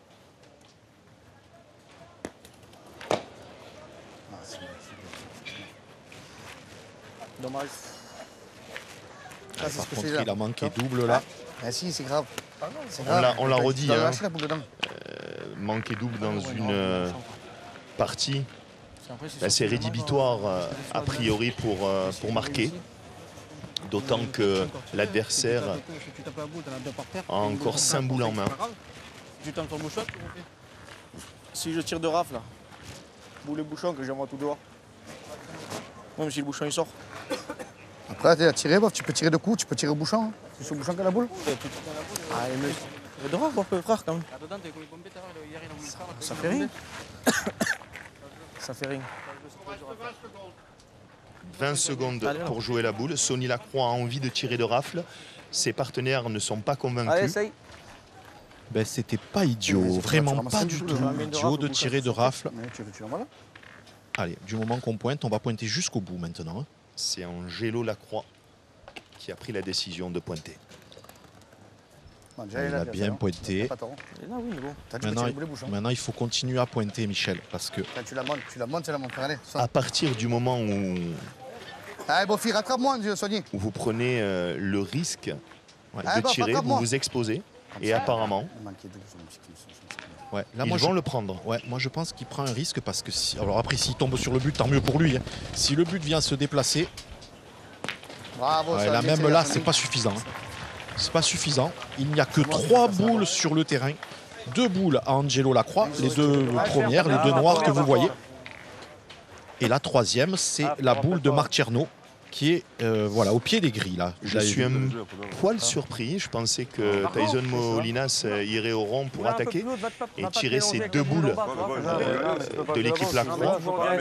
Dommage. Ah, par contre, il a manqué double là. Ah si, c'est grave. On l'a redit. Hein. Euh, manquer double dans une euh, partie, c'est rédhibitoire euh, a priori pour, euh, pour marquer. D'autant que l'adversaire a encore cinq boules en main. Tu tentes ton bouchon. Si je tire de rafle, là, boule et bouchon que j'envoie tout dehors. Même si le bouchon il sort. Après, tu as tiré, tu peux tirer de coups, tu peux tirer au bouchon. Hein. C'est sur le bouchon que la boule. Ah, il de rafle un peu, frère, quand même. Ça, ça fait rien. Ça fait rien. vingt secondes pour jouer la boule. Sonny Lacroix a envie de tirer de rafle. Ses partenaires ne sont pas convaincus. Allez, essaye. Ben, c'était pas idiot, mais vraiment pas du tout idiot de tirer de rafle. Allez, du moment qu'on pointe, on va pointer jusqu'au bout maintenant. C'est Angelo Lacroix qui a pris la décision de pointer. Il a bien pointé. Maintenant, maintenant, il faut continuer à pointer, Michel, parce que... Tu la montes, tu la montes, tu la montes. Allez, à partir du moment où... Allez, beau fille, rattrape-moi, Sonny. Où vous prenez euh, le risque ouais, allez, de tirer, vous vous exposez. Et apparemment, ouais, là, ils moi, vont je... le prendre. Ouais, moi, je pense qu'il prend un risque parce que... Si... Alors après, s'il tombe sur le but, tant mieux pour lui. Hein. Si le but vient se déplacer... Bravo, ouais, là, même là, c'est pas suffisant. Hein. C'est pas suffisant. Il n'y a que trois boules sur le terrain. Deux boules à Angelo Lacroix, les deux premières, les deux noires que vous voyez. Et la troisième, c'est la boule de Marc Tcherno qui est euh, voilà, au pied des grilles. Là. Je suis un poil surpris. Je pensais que Tyson Molinas irait au rond pour attaquer et tirer ces deux boules euh, de l'équipe Lacroix.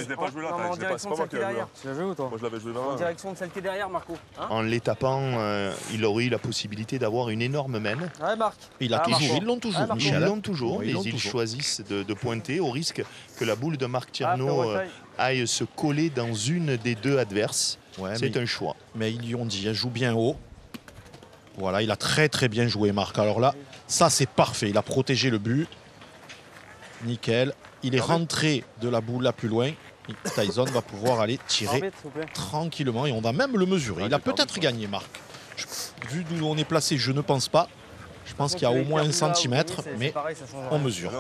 En direction de celle qui est derrière, Marco. En les tapant, euh, il aurait eu la possibilité d'avoir une énorme mène. Ouais, Marc. Il a toujours, ils l'ont toujours, Michel. Ils l'ont toujours, ils et ils toujours. choisissent de, de pointer au risque que la boule de Marc Tcherno euh, aille se coller dans une des deux adverses. Ouais, c'est un choix. Mais ils lui ont dit, elle joue bien haut. Voilà, il a très très bien joué, Marc. Alors là, ça c'est parfait. Il a protégé le but. Nickel. Il est rentré de la boule là plus loin. Tyson va pouvoir aller tirer tranquillement et on va même le mesurer. Il a peut-être gagné, Marc. Je, vu d'où on est placé, je ne pense pas. Je pense qu'il y a au moins un centimètre, mais on mesure.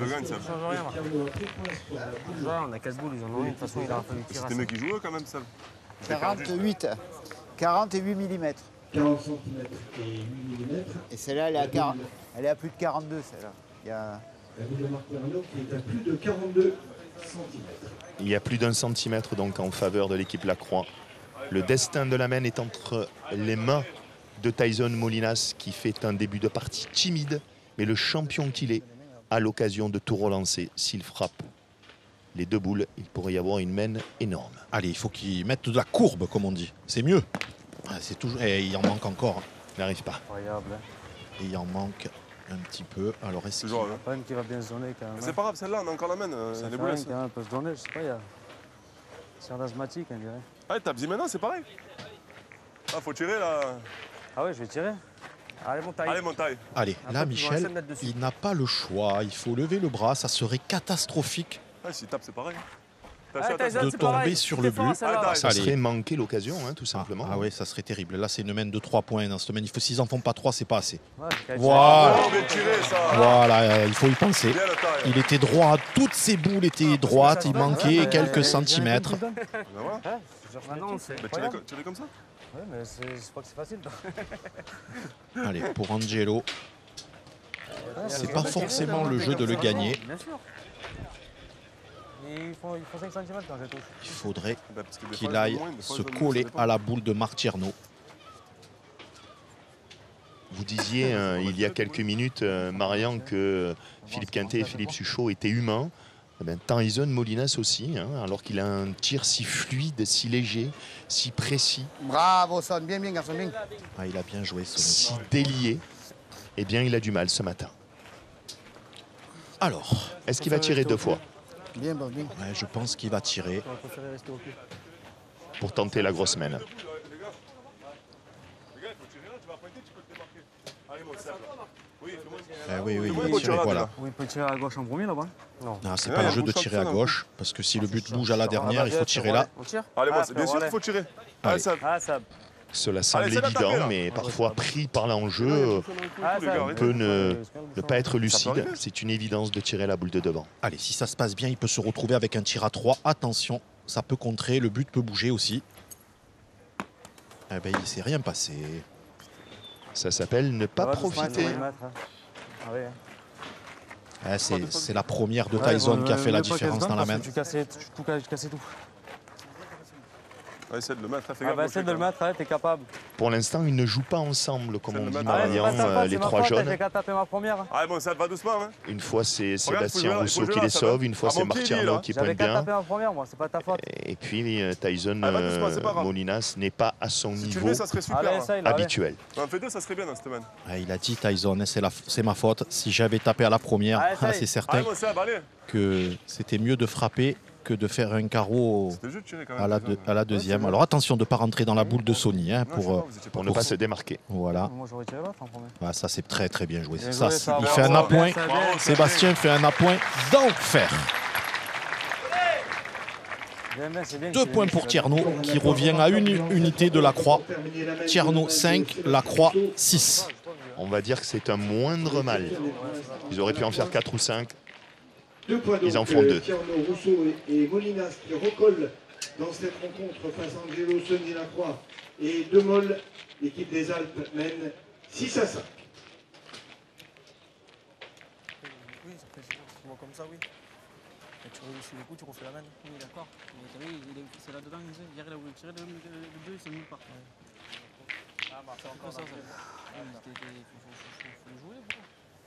On a quatre boules, ils en ont une. De toute façon, il a fallu tirer. C'était mieux qui jouait quand même, ça. quarante-huit. quarante et huit millimètres. quarante centimètres et huit millimètres. Et celle-là, elle, à elle est à plus de quarante-deux, celle-là. Il y a... La boule de Marc Tcherno qui est à plus de quarante-deux centimètres. Il y a plus d'un centimètre donc en faveur de l'équipe Lacroix. Le destin de la main est entre les mains de Tyson Molinas qui fait un début de partie timide, mais le champion qu'il est a l'occasion de tout relancer s'il frappe les deux boules. Il pourrait y avoir une mène énorme. Allez, il faut qu'il mette de la courbe, comme on dit. C'est mieux. C'est toujours... Et il en manque encore. Il n'arrive pas. Incroyable. Et il en manque un petit peu. Alors est-ce qu'il... Pas une qui va bien se donner quand même. C'est pas grave, celle-là, on a encore la mène. Ça les boules, quand même, peut se donner, je sais pas, il y a... C'est un asthmatique, on dirait. Ah, tape-y maintenant, c'est pareil. Ah, faut tirer là. Ah ouais, je vais tirer. Allez, montagne. Allez, montagne. Allez, là, Michel, il n'a pas le choix. Il faut lever le bras, ça serait catastrophique. Ah, s'il tape, c'est pareil. Ah, Tyson, de tomber pareil. sur le but. Ah, ça serait manquer l'occasion, hein, tout simplement. Ah, ah oui, ça serait terrible. Là, c'est une mène de trois points dans ce domaine. Il faut, s'ils en font pas trois, c'est pas assez. Ouais, voilà. Tirer, ça. Voilà, euh, il faut y penser. Il était droit, toutes ses boules étaient droites, il manquait quelques centimètres. Tu tirais comme ça? Oui, mais je crois que c'est facile. Allez, pour Angelo, c'est pas forcément le jeu de le gagner. Bien sûr. Il faut, il faut cinq centimètres quand je touche. Il faudrait qu'il aille se coller à la boule de Marc Tierno. Vous disiez euh, il y a quelques minutes, euh, Marian, que Philippe Quintet et Philippe Suchot étaient humains. Eh bien, Tyson Molinas aussi, hein, alors qu'il a un tir si fluide, si léger, si précis. Bravo, Son, bien, bien, garçon, bien. Ah, il a bien joué, Sonny. Si délié. Eh bien, il a du mal ce matin. Alors, est-ce qu'il va tirer deux fois? Bien, bon, bien. Ouais, je pense qu'il va tirer. Pour tenter la grosse mène. Eh oui, oui, il va tirer, voilà. Oui, il peut tirer à gauche en premier là-bas. Non, c'est pas le jeu de tirer à gauche, parce que si le but bouge à la dernière, il faut tirer là. On tire? Allez, moi, bien sûr qu'il faut tirer. Allez, ça. Ah, ça. Cela semble Allez, c'est évident, l'attaqué, là. mais parfois pris par l'enjeu, on peut ne, ne pas être lucide. C'est une évidence de tirer la boule de devant. Allez, si ça se passe bien, il peut se retrouver avec un tir à trois. Attention, ça peut contrer, le but peut bouger aussi. Eh ben, il ne s'est rien passé. Ça s'appelle ne pas profiter. Eh, c'est la première de Tyson qui a fait la différence dans la main. Tu cassais tout. Ouais, essaie de le mettre. Ah bah, essaie de le mettre, hein, t'es capable. Pour l'instant, ils ne jouent pas ensemble, comme on dit, Ah, Marian, euh, les trois jeunes. J'ai qu'à taper ma première. Ah bon, ça va doucement. Hein. Une fois, c'est Regarde, Sébastien faut Rousseau jouer qui là, les ça sauve, va. une fois, Ah, c'est mon Marc pied, il est Tierno là. qui J'avais pointe qu'à bien. taper ma première, moi, c'est pas ta faute. Et puis, euh, Tyson Ah, bah, doucement, c'est pas euh, grave. Molinas n'est pas à son Si tu le niveau mets, ça serait super. Allez, hein. essaye, là, allez. habituel. On en fait deux, ça serait bien dans cette semaine. Ah, il a dit Tyson, hein, c'est la- c'est ma faute. Si j'avais tapé à la première, Allez, ah, essaye. c'est certain Allez, mon Seb, allez. que c'était mieux de frapper que de faire un carreau C'était le jeu de tirer quand même. à la, Tyson. de- à la deuxième. Alors attention de ne pas rentrer dans la boule de Sonny hein, Non, je sais pour, pas, euh, vous étiez Pour pas ne pas trop. se démarquer. voilà. Moi, j'aurais tiré l'autre en premier. Ah, ça c'est très très bien joué. Bien Ça, joué, c'est- ça, il bravo, fait un bien, appoint. ça, bien. Sébastien fait un appoint d'enfer. Bien, bien, c'est bien, Deux c'est points bien, pour c'est Tierno qui revient à une unité de la croix. Tierno cinq, la croix six. On va dire que c'est un moindre mal. Ils auraient pu en faire quatre ou cinq. Deux points Ils en donc, font euh, deux. Tierno, Rousseau et, et Molinas qui recollent dans cette rencontre face à Angelo, Sonny Lacroix et De Mol. L'équipe des Alpes mène six à cinq. Oui, ça fait tu vois comme ça, oui. Et tu relis sur les coups, tu refais la main. Oui, d'accord. Mais t'as vu, il est- c'est là-dedans, il sait. Hier, il a voulu tirer le deux, il s'est mis par. Ah, bah, c'est encore ça. Il faut le jouer, bro.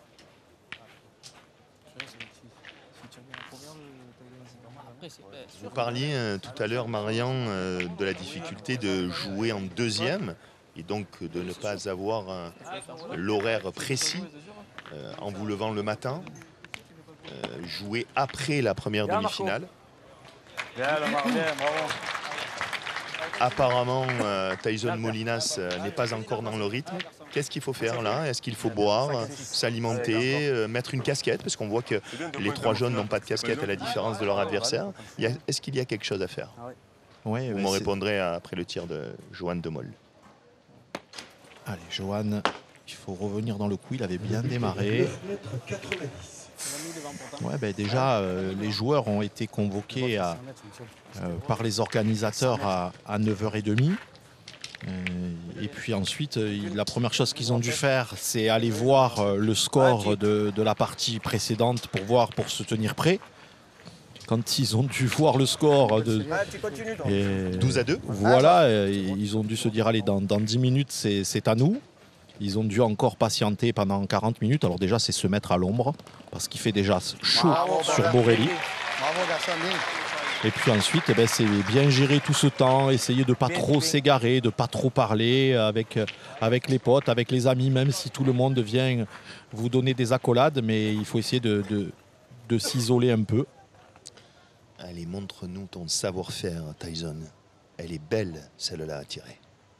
Si tu reviens la première, c'est normal. Après, c'est sûr. Vous parliez euh, tout à l'heure, Marian, euh, de la difficulté de jouer en deuxième et donc de ne pas avoir euh, l'horaire précis euh, en vous levant le matin. Euh, jouer après la première Bien, demi-finale. Bien, Lamar, bien, bravo. Apparemment, euh, Tyson Molinas euh, n'est pas encore dans le rythme. Qu'est-ce qu'il faut faire là? Est-ce qu'il faut boire, euh, s'alimenter, euh, mettre une casquette? Parce qu'on voit que les trois jeunes n'ont pas de casquette à la différence de leur adversaire. Il y a- Est-ce qu'il y a quelque chose à faire? Ouais, Vous ouais, me c'est- répondrez après le tir de Johan De Mol. Allez, Johan, il faut revenir dans le coup. Il avait bien démarré. neuf mètres quatre-vingt-dix. Ouais, ben déjà, euh, les joueurs ont été convoqués à, euh, par les organisateurs à, à neuf heures trente. Euh, et puis ensuite, euh, il- la première chose qu'ils ont dû faire, c'est aller voir euh, le score de, de la partie précédente pour voir, pour se tenir prêt. Quand ils ont dû voir le score de, et douze à deux. voilà, euh, ils ont dû se dire, allez, dans, dans dix minutes, c'est c'est à nous. Ils ont dû encore patienter pendant quarante minutes. Alors déjà, c'est se mettre à l'ombre, parce qu'il fait déjà chaud Bravo, sur bravo. Borelli. Bravo, garçon, bien. Et puis ensuite, eh ben, c'est bien gérer tout ce temps, essayer de ne pas trop s'égarer, de ne pas trop parler avec, avec les potes, avec les amis, même si tout le monde vient vous donner des accolades, mais il faut essayer de, de, de s'isoler un peu. Allez, montre-nous ton savoir-faire, Tyson. Elle est belle, celle-là, à tirer.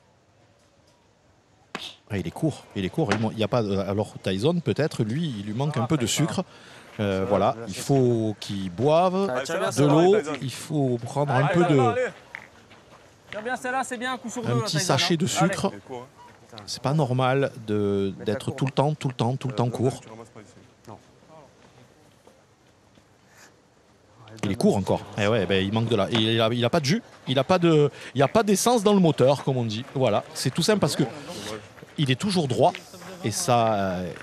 Ah, il est court, il est court. Il man- il y a pas, de- alors Tyson, peut-être, lui, il lui manque un peu de sucre. Euh, voilà, il faut qu'il boive de l'eau, il faut prendre un peu de, Tire bien celle-là, c'est bien, un coup sur deux. un là, petit Tyson, sachet hein. de sucre. C'est pas normal de- d'être tout le temps, tout le temps, tout le temps court. Tu ramasses pas ici. Allez. Il est court encore. Eh ouais, ben, il manque de la. Il n'a il a pas de jus, il n'a pas de, il y a pas d'essence dans le moteur, comme on dit. Voilà, c'est tout simple parce que il est toujours droit et ça, euh,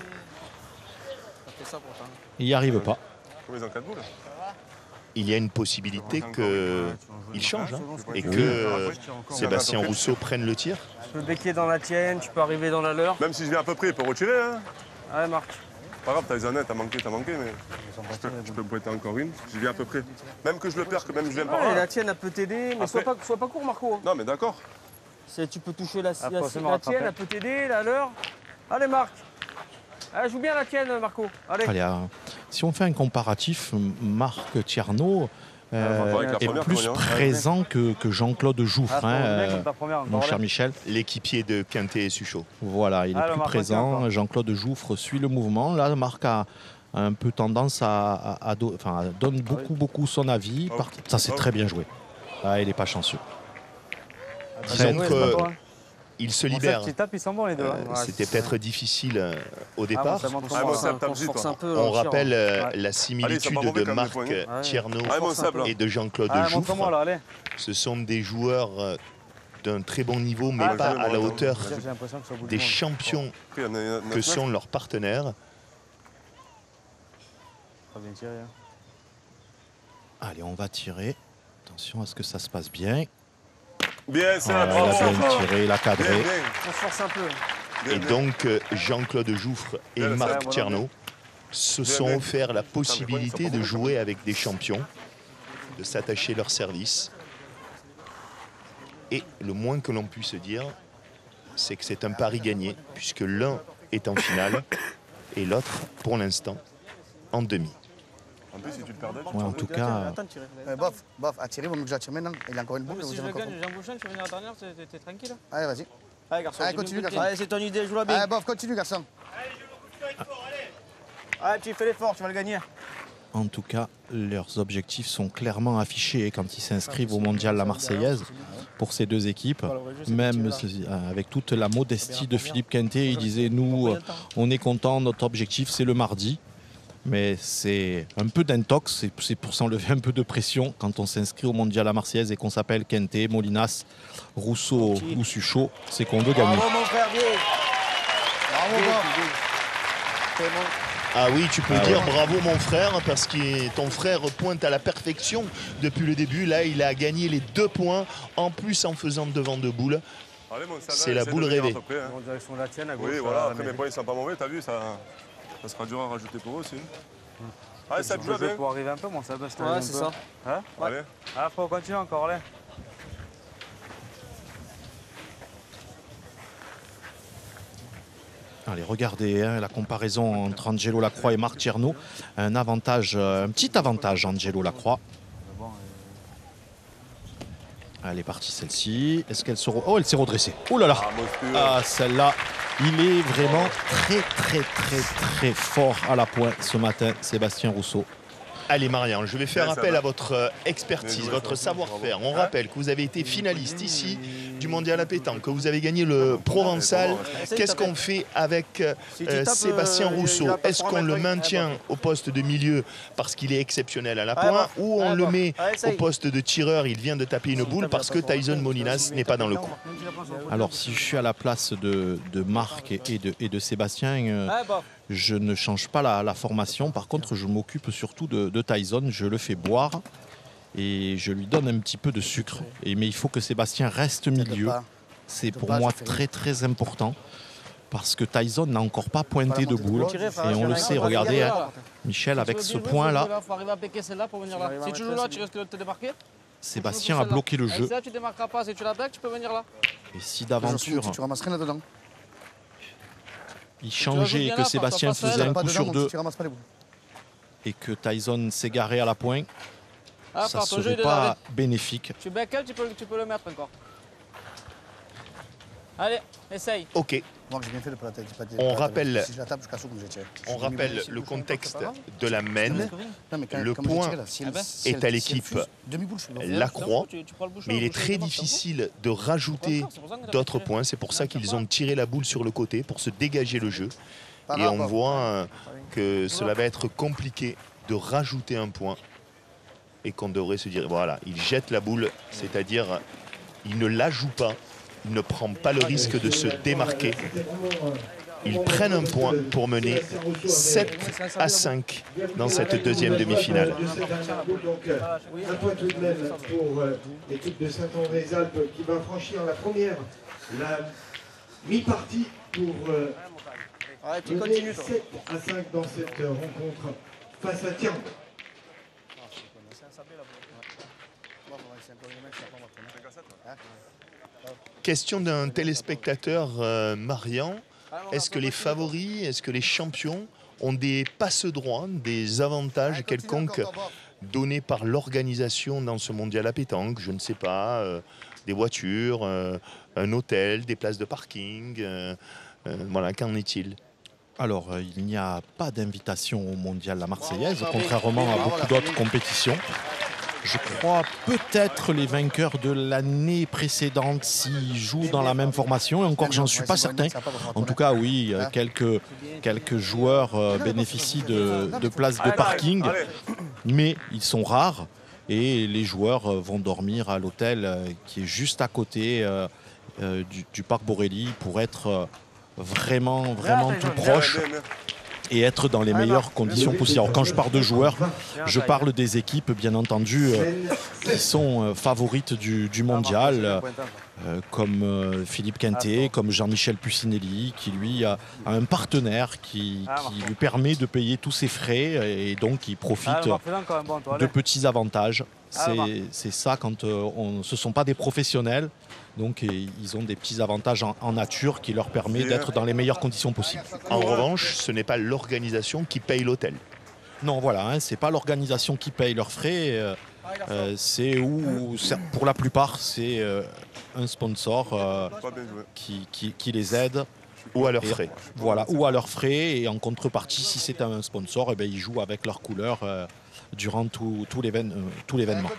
il n'y arrive pas. Il y a une possibilité qu'il change hein, et que euh, Sébastien Rousseau prenne le tir. Tu peux becquer dans la tienne, tu peux arriver dans la leur. Même si je viens à peu près, il peut retirer. Hein. Ouais, Marc. Pas grave, t'as les annettes, t'as manqué, t'as manqué, mais je peux, je peux me prêter encore une. Je viens à peu près. Même que je le perds, que même je viens par Ouais, là. la tienne, elle peut t'aider, mais sois pas, sois pas court, Marco. Non, mais d'accord. Tu peux toucher la, la, la tienne, elle peut t'aider, la leur. Allez, Marc. Allez, joue bien la tienne, Marco. Allez. Allez, euh, si on fait un comparatif, Marc Tierno euh, ah, est plus présent que, que Jean-Claude Jouffre, hein, euh, mon cher Michel. L'équipier de Quintet et Suchot. Voilà, il est Alors, plus Marc, présent. Jean-Claude Jouffre suit le mouvement. Là, Marc a un peu tendance à, à, à, do, enfin, donne beaucoup, beaucoup son avis. Par... Ça, c'est très bien joué. Ah, il n'est pas chanceux. Disons que il se libère. C'était peut-être difficile euh, au départ. Ah, bon, ça, on, on, peu, on rappelle euh, ouais. la similitude Allez, de Marc Tierno ah, bon, et de Jean-Claude ah, Jouffre. Ce sont des joueurs euh, d'un très bon niveau, mais ah, pas à la hauteur des champions que sont leurs partenaires. Allez, on va tirer. Attention à ce que ça se passe bien. Bien, c'est ah, la il a bien tiré, il a cadré. Bien, bien. On se force un peu. Bien, et bien. donc, Jean-Claude Jouffre et bien, Marc bien, Tierno se bien, sont bien. offerts la possibilité de jouer avec des champions, de s'attacher leur service. Et le moins que l'on puisse dire, c'est que c'est un pari gagné, puisque l'un est en finale et l'autre, pour l'instant, en demi. En plus, si tu le perdais, ouais, en tout cas. Euh, bof, bof, à tirer, vous j'attire maintenant. Il y a encore une boucle. Si je gagne, Jean Bouchon, tu reviens à la dernière, t'es tranquille. Allez, vas-y. Allez, garçon. Allez, continue, garçon. Allez, c'est ton idée, joue-la bien. Allez, bof, continue, garçon. Allez, je vous fais l'effort, allez. Allez, tu fais l'effort, tu vas le gagner. En tout cas, leurs objectifs sont clairement affichés quand ils s'inscrivent au Mondial La Marseillaise pour ces deux équipes. Même avec toute la modestie de Philippe Quintet, il disait nous, on est content, notre objectif c'est le mardi. Mais c'est un peu d'intox, c'est pour s'enlever un peu de pression quand on s'inscrit au Mondial La Marseillaise et qu'on s'appelle Quintet, Molinas, Rousseau ou Suchot, c'est qu'on veut gagner. Bravo mon frère, bien. Bravo, Ah oui, tu peux ah dire ouais. bravo mon frère, parce que ton frère pointe à la perfection depuis le début. Là, il a gagné les deux points, en plus en faisant devant deux boules. C'est la boule rêvée. Hein. En direction de la tienne, à gauche. Oui, voilà, après mes points ils sont pas mauvais, t'as vu, ça, ça sera dur à rajouter pour eux aussi. Hum. Allez, ça joue bien. Pour arriver un peu, moi ça baisse. Ouais, c'est ça. Hein ouais. Allez. Ah, faut continuer encore, allez. Allez, regardez hein, la comparaison entre Angelo Lacroix et Marc Tierno. Un avantage, un petit avantage, Angelo Lacroix. Elle est partie celle-ci. Est-ce qu'elle se... Oh, elle s'est redressée. Oh là là. Ah, celle-là, il est vraiment très, très, très, très fort à la pointe ce matin, Sébastien Rousseau. Allez Marianne, je vais faire appel à votre expertise, votre savoir-faire. On rappelle que vous avez été finaliste ici du Mondial à pétanque, que vous avez gagné le Provençal. Qu'est-ce qu'on fait avec euh, Sébastien Rousseau? Est-ce qu'on le maintient au poste de milieu parce qu'il est exceptionnel à la pointe, ou on le met au poste de tireur, il vient de taper une boule parce que Tyson Molinas n'est pas dans le coup? Alors si je suis à la place de, de Marc et de, et de Sébastien, euh, je ne change pas la, la formation. Par contre, je m'occupe surtout de, de Tyson. Je le fais boire et je lui donne un petit peu de sucre. Et, mais il faut que Sébastien reste milieu. C'est pour moi très très important parce que Tyson n'a encore pas pointé de boule. Et on le sait, regardez, hein, Michel, avec ce point-là, Sébastien a bloqué le jeu. Et si d'aventure il changeait et que Sébastien faisait un coup sur deux et que Tyson s'égarait à la pointe, ça ne serait pas bénéfique. Tu back-up, tu peux, tu peux le mettre encore. Allez, essaye. Ok. On rappelle, on rappelle le contexte de la mène. Le point est à l'équipe Lacroix, mais il est très difficile de rajouter d'autres points. C'est pour ça qu'ils ont tiré la boule sur le côté pour se dégager le jeu. Et on voit que cela va être compliqué de rajouter un point et qu'on devrait se dire, voilà, il jette la boule, c'est-à-dire il ne la joue pas, il ne prend pas le risque de se démarquer. Ils prennent un point pour mener sept à cinq dans cette deuxième demi-finale. Un point tout de même pour l'équipe de Saint-André-les-Alpes qui va franchir la première, la mi-partie pour mener sept à cinq dans cette rencontre face à Tierno. Question d'un téléspectateur, euh, Marian. Est-ce que les favoris, est-ce que les champions ont des passe-droits, des avantages quelconques donnés par l'organisation dans ce mondial à pétanque? Je ne sais pas, euh, des voitures, euh, un hôtel, des places de parking, euh, euh, voilà, qu'en est-il? Alors, euh, il n'y a pas d'invitation au mondial La Marseillaise, contrairement à beaucoup d'autres compétitions. Je crois peut-être les vainqueurs de l'année précédente s'ils jouent dans la même formation. Et encore, j'en suis pas certain. En tout cas, oui, quelques, quelques joueurs euh, bénéficient de, de places de parking. Mais ils sont rares. Et les joueurs euh, vont dormir à l'hôtel euh, qui est juste à côté euh, euh, du, du parc Borelli pour être euh, vraiment, vraiment tout proche et être dans les meilleures conditions possibles. Alors, quand je parle de joueurs, je parle des équipes, bien entendu, euh, qui sont euh, favorites du, du mondial, euh, comme euh, Philippe Quintet, comme Jean-Michel Pucinelli, qui lui a, a un partenaire qui, qui lui permet de payer tous ses frais et donc il profite de petits avantages. C'est ça quand euh, on, ce ne sont pas des professionnels. Donc ils ont des petits avantages en, en nature qui leur permettent d'être dans les meilleures conditions possibles. En revanche, ce n'est pas l'organisation qui paye l'hôtel. Non, voilà, hein, ce n'est pas l'organisation qui paye leurs frais. Euh, euh, c'est où, pour la plupart, c'est euh, un sponsor euh, qui, qui, qui les aide. Ou à leurs et, frais. Voilà, ou à leurs frais. Et en contrepartie, si c'est un sponsor, eh bien, ils jouent avec leurs couleurs euh, durant tout, tout l'événement.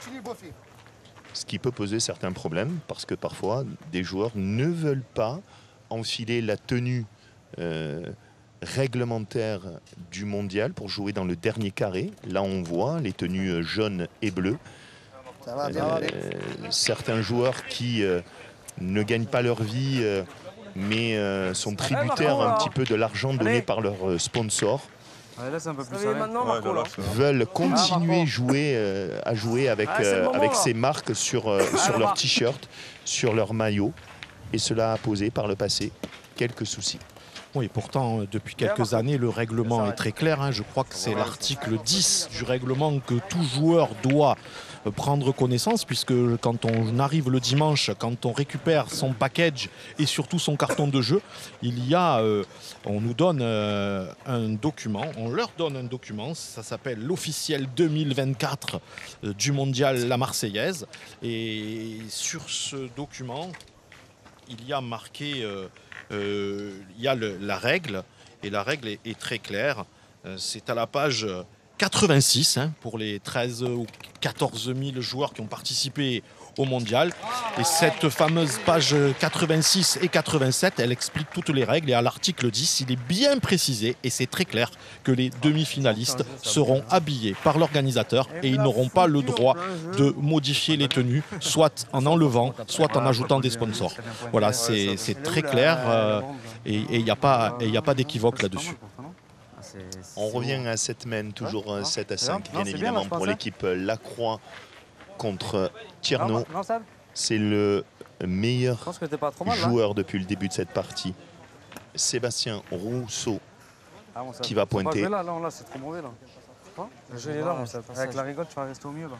Ce qui peut poser certains problèmes, parce que parfois, des joueurs ne veulent pas enfiler la tenue euh, réglementaire du mondial pour jouer dans le dernier carré. Là, on voit les tenues jaunes et bleues. Ça va, ça va, euh, certains joueurs qui euh, ne gagnent pas leur vie, euh, mais euh, sont tributaires un petit peu de l'argent donné par leurs sponsors. Ouais, là, c'est un peu plus sérieux. Ouais, veulent continuer jouer, euh, à jouer avec, ah, euh, avec ces marques sur, euh, sur leur t-shirt, sur leur maillot. Et cela a posé par le passé quelques soucis. Oui, pourtant, depuis quelques années, le règlement est très clair. Hein. Je crois que c'est l'article dix du règlement que tout joueur doit prendre connaissance, puisque quand on arrive le dimanche, quand on récupère son package et surtout son carton de jeu, il y a, euh, on nous donne euh, un document, on leur donne un document, ça s'appelle l'officiel deux mille vingt-quatre euh, du mondial La Marseillaise. Et sur ce document, il y a marqué, euh, euh, il y a le, la règle, et la règle est, est très claire. Euh, c'est à la page quatre-vingt-six hein, pour les treize ou quatorze mille joueurs qui ont participé au mondial. Et cette fameuse page quatre-vingt-six et quatre-vingt-sept, elle explique toutes les règles. Et à l'article dix, il est bien précisé, et c'est très clair, que les demi-finalistes seront habillés par l'organisateur et ils n'auront pas le droit de modifier les tenues, soit en enlevant, soit en ajoutant des sponsors. Voilà, c'est très clair euh, et il n'y a pas, a pas d'équivoque là-dessus. On revient à cette mène, toujours un sept à cinq, bien évidemment, pour l'équipe Lacroix contre Tierno. C'est le meilleur joueur depuis le début de cette partie, Sébastien Rousseau, qui va pointer. Là, là, c'est trop mauvais, là. Le jeu est là, avec la rigole, tu vas rester au mieux, là.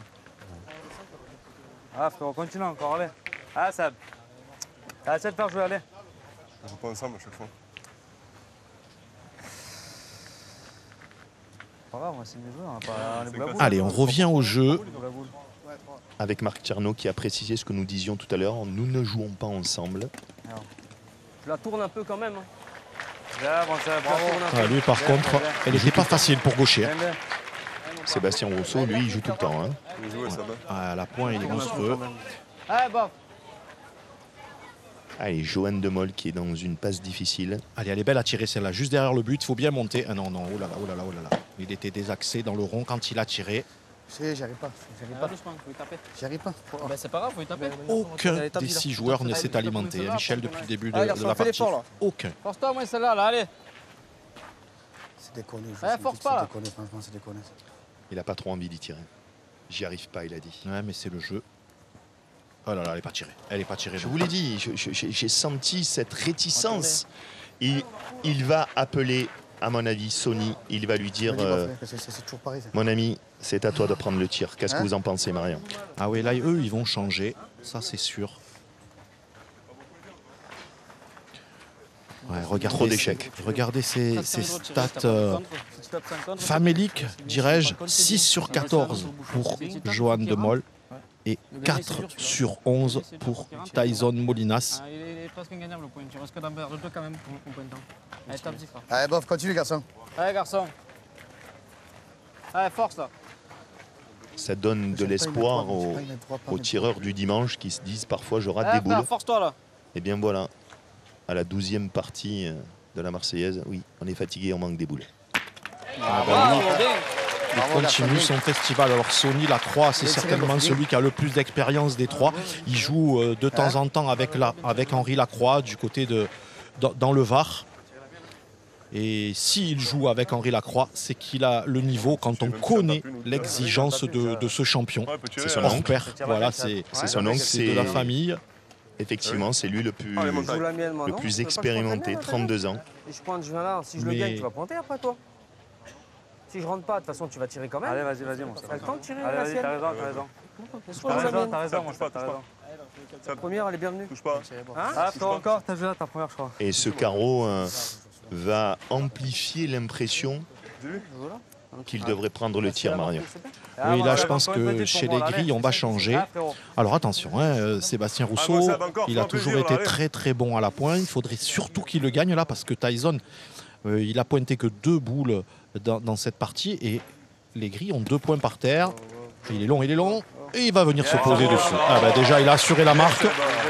Ah, frérot, continue encore, allez. Ah, Seb. Ah, essaie de faire jouer, allez. On joue pas ensemble à chaque fois. Allez, on revient au jeu. Avec Marc Tierno qui a précisé ce que nous disions tout à l'heure. Nous ne jouons pas ensemble. Je la tourne un peu quand même. Ah, lui, par contre, elle n'était pas facile pour gaucher. Sébastien Rousseau, lui, il joue tout le temps. Hein. Ah, à la pointe, il est monstrueux. Allez, Johan Demol qui est dans une passe difficile. Allez, elle est belle à tirer celle-là, juste derrière le but, il faut bien monter. Ah non, non, oh là là, oh là là, oh là là. Il était désaxé dans le rond quand il a tiré. sais, j'y arrive pas. J'y arrive pas. J'y arrive pas. Oh. Ben, c'est pas grave, faut y taper. Aucun des six joueurs ne s'est alimenté, hein, Michel, depuis le début de, de la partie. Aucun. Force-toi, moi, celle-là, là, allez. C'est déconné. Ouais, force pas, là. C'est déconné, franchement, c'est déconné. Il n'a pas trop envie d'y tirer. J'y arrive pas, il a dit. Ouais, mais c'est le jeu. Oh là là, elle n'est pas tirée. Elle n'est pas tirée. Je vous l'ai dit, j'ai senti cette réticence. Il, il va appeler, à mon avis, Sony. Il va lui dire euh, mon ami, c'est à toi de prendre le tir. Qu'est-ce que vous en pensez, Marion? Ah oui, là, eux, ils vont changer. Ça, c'est sûr. Ouais, regardez, trop d'échecs. Regardez ces, ces stats euh, faméliques, dirais-je. six sur quatorze pour Johan de Mol et quatre sur onze pour Tyson Molinas. Il est presque ingagnable le point. Tu risques d'en perdre deux quand même pour le point de temps. Allez, tape dix fois. Allez, bof, continue, garçon. Allez, garçon. Allez, force là. Ça donne de l'espoir aux, aux tireurs du dimanche qui se disent parfois je rate des boules. Force-toi là. Et bien voilà, à la douzième partie de la Marseillaise, oui, on est fatigué, on manque des boules. Ah bah oui. Il continue son festival. Alors Sony Lacroix, c'est certainement celui qui a le plus d'expérience des trois. Il joue euh, de temps en temps avec, la, avec Henri Lacroix du côté de dans, dans le Var. Et s'il joue avec Henri Lacroix, c'est qu'il a le niveau quand on connaît l'exigence de, de ce champion. C'est son hors oncle. pair. Voilà, c'est son oncle, c'est de la famille. Effectivement, c'est lui le plus, le plus expérimenté, trente-deux ans. Et je pointe, je viens là. Si je le gagne, tu vas pointer après toi. Si je rentre pas, de toute façon, tu vas tirer quand même. Allez, vas-y, vas-y, mon T'as le temps de tirer Allez, la vas-y, sienne. t'as raison, t'as raison. T'as raison, t'as raison, mon chat, t'as raison. La première, elle est bienvenue. Touche pas. Hein ah, toi encore, t'as joué là ta première, je crois. Et ce carreau euh, va amplifier l'impression qu'il devrait prendre le tir, Marion. Oui, là, je pense que chez les grilles, on va changer. Alors attention, hein, Sébastien Rousseau, il a toujours été très très bon à la pointe. Il faudrait surtout qu'il le gagne là, parce que Tyson, euh, il a pointé que deux boules dans, dans cette partie. Et les grilles ont deux points par terre. Et il est long, il est long. Et il va venir se poser dessus. Ah bah déjà, il a assuré la marque.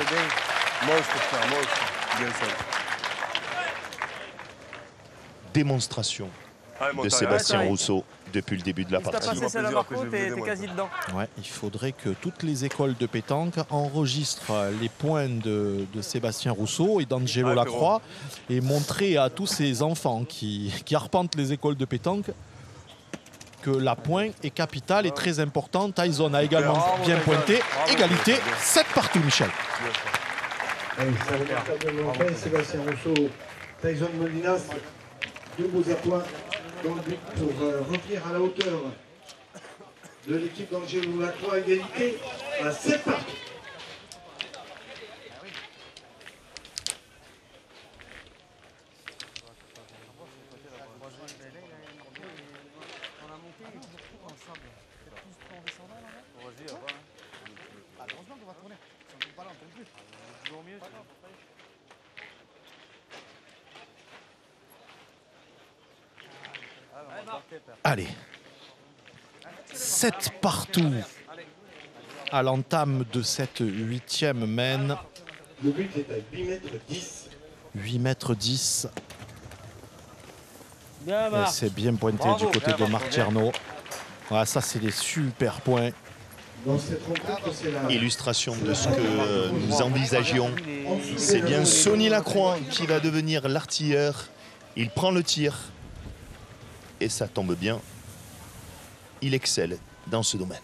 Démonstration de Sébastien Rousseau depuis le début de la Si t'as partie. passé celle-là, Marco, t'es quasi dedans. Ouais, il faudrait que toutes les écoles de pétanque enregistrent les points de, de Sébastien Rousseau et d'Angelo Lacroix et montrer à tous ces enfants qui, qui arpentent les écoles de pétanque que la pointe est capitale et très importante. Tyson a également bien pointé. Égalité, sept partout, Michel. Allez, ça remarquablement fait, Sébastien Rousseau, Tyson Molinas, deux beaux points dans le but pour euh, revenir à la hauteur de l'équipe d'Angelo Lacroix, égalité à sept partout. Allez, sept partout à l'entame de cette huitième mène. Le but est à huit mètres dix. huit mètres dix. Bien, c'est bien pointé Bravo, du côté de Marc Tierno. Voilà, ça, c'est des super points. Dans cette rencontre, c'est la... Illustration de ce que nous envisagions. C'est bien Sony Lacroix qui va devenir l'artilleur. Il prend le tir. Et ça tombe bien, il excelle dans ce domaine.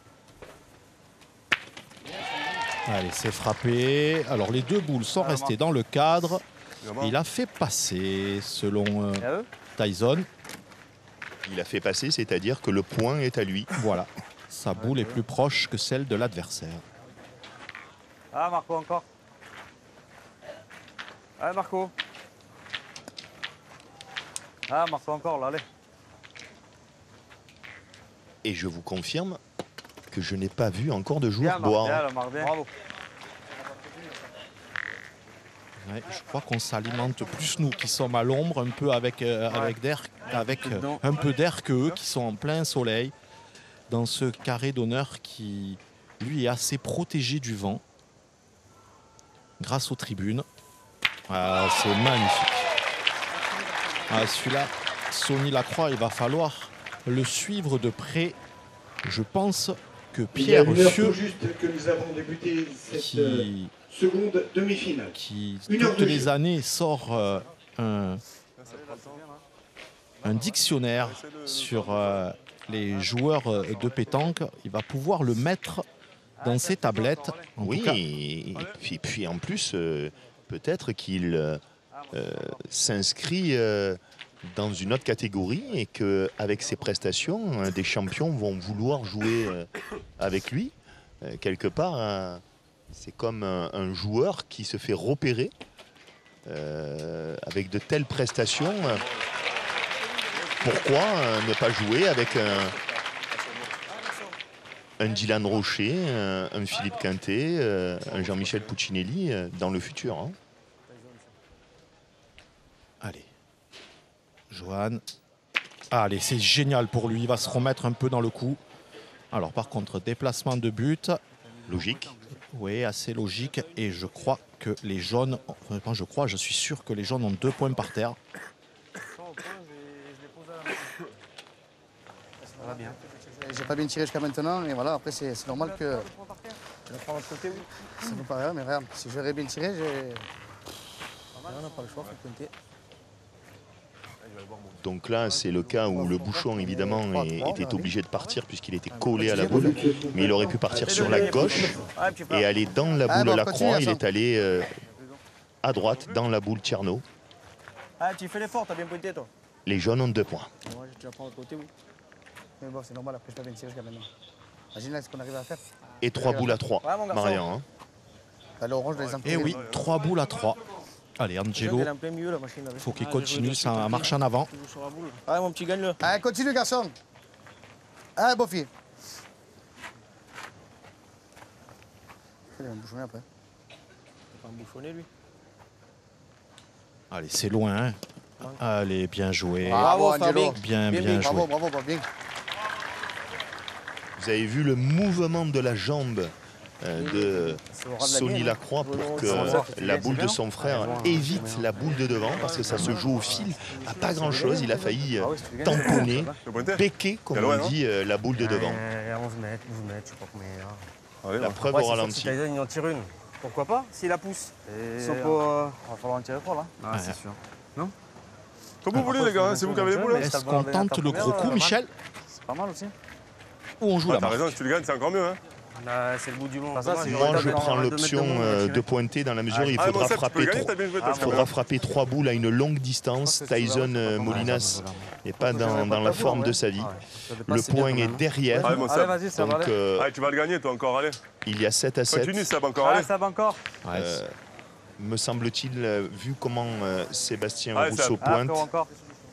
Allez, c'est frappé. Alors, les deux boules sont restées dans le cadre. Il a fait passer, selon euh, Tyson. Il a fait passer, c'est-à-dire que le point est à lui. Voilà, sa boule est plus proche que celle de l'adversaire. Ah, Marco, encore. Allez, Marco. Ah, Marco, encore, là, allez. Et je vous confirme que je n'ai pas vu encore de joueur boire. Bravo. Ouais, je crois qu'on s'alimente plus, nous, qui sommes à l'ombre, un peu avec, euh, avec, d'air, avec euh, un peu d'air que eux, qui sont en plein soleil, dans ce carré d'honneur qui, lui, est assez protégé du vent, grâce aux tribunes. Ah, c'est magnifique. Ah, celui-là, Sony Lacroix, il va falloir le suivre de près Je pense que Pierre Fieux, juste que nous avons débuté cette qui, seconde demi-finale. qui Une heure toutes de les jeu. années sort euh, un, un dictionnaire sur euh, les joueurs euh, de pétanque, il va pouvoir le mettre dans ses tablettes. En Oui, tout cas, et puis, puis en plus, euh, peut-être qu'il euh, euh, s'inscrit euh, dans une autre catégorie et qu'avec ses prestations, euh, des champions vont vouloir jouer euh, avec lui. Euh, quelque part, hein, c'est comme un, un joueur qui se fait repérer euh, avec de telles prestations. Euh, pourquoi euh, ne pas jouer avec un, un Dylan Rocher, un, un Philippe Quintet, euh, un Jean-Michel Puccinelli euh, dans le futur, hein. allez, Johan. Allez, c'est génial pour lui, il va se remettre un peu dans le coup. Alors par contre, déplacement de but. Logique. Oui, assez logique. Et je crois que les jaunes, enfin je crois, je suis sûr que les jaunes ont deux points par terre. J'ai pas bien tiré jusqu'à maintenant et voilà, après c'est normal que. Ça nous paraît, mais regarde, si j'aurais bien tiré, j'ai. On n'a pas le choix, il faut pointer. Donc là, c'est le cas où le bouchon, évidemment, est- était obligé de partir puisqu'il était collé à la boule. Mais il aurait pu partir sur la gauche et aller dans la boule Lacroix. Il est allé euh, à droite, dans la boule Tierno. Ah, tu fais l'effort, t'as bien pointé toi. Les jaunes ont deux points. Moi, tu vas prendre l'autre côté, oui. Mais bon, c'est normal, après, je pas bien tiré jusqu'à maintenant. Imagine là ce qu'on arrive à faire. Et trois boules à trois, Ouais, mon garçon. Marian. Hein. Là, l'orange, les Et oui, trois boules à trois. Allez, Angelo, Elle est en plein milieu la machine. il faut qu'il continue sa marche en avant. Ah, mon petit gagne-le. Allez, continue, garçon. Allez, beau fille. Il va me bouchonner après. Il va pas me bouchonner lui. Allez, c'est loin. Hein. Allez, bien joué. Bravo, Bravo, Angelo. Fabien. Bien, Bien, bien bien. joué. Bravo, bravo, bravo, bien. Vous avez vu le mouvement de la jambe euh, de Sonny Lacroix pour que la boule de son frère évite la boule de devant parce que ça se joue au fil à pas grand chose. Il a failli euh, tamponner, péquer, comme on dit, euh, la boule de devant. onze mètres, douze mètres, je sais pas combien. La preuve au ralenti. Si Tyson il en tire une, pourquoi pas s'il la pousse. Et Ils sont pas, euh, va falloir en tirer trois là. Ah, c'est sûr. Comme vous voulez, les gars, hein, c'est vous qui avez les boules. hein. Est-ce qu'on tente le gros coup, Michel? C'est pas mal aussi. Ou on joue Ah, la T'as marque? raison, si tu le gagnes, c'est encore mieux. Hein. Ah, c'est le bout du monde. Ah, ça, c'est- Moi, je prends l'option euh, de pointer dans la mesure où il Ah, faudra mon Seb, tu peux frapper gagner, trois. t'as bien joué, Il t'as faudra frapper trois boules à une longue distance. Tyson euh, Molinas n'est pas dans, dans la forme de sa vie. Le point est derrière. Allez, mon Allez, Seb. vas-y, ça va Donc aller. euh, Allez, tu vas le gagner, toi, encore, allez. il y a sept à sept. Continue, Seb, encore, Allez, allez. ça va encore. Ouais, Euh, me semble-t-il, euh, vu comment euh, Sébastien Allez, Rousseau Seb. Ah, pointe, encore, encore.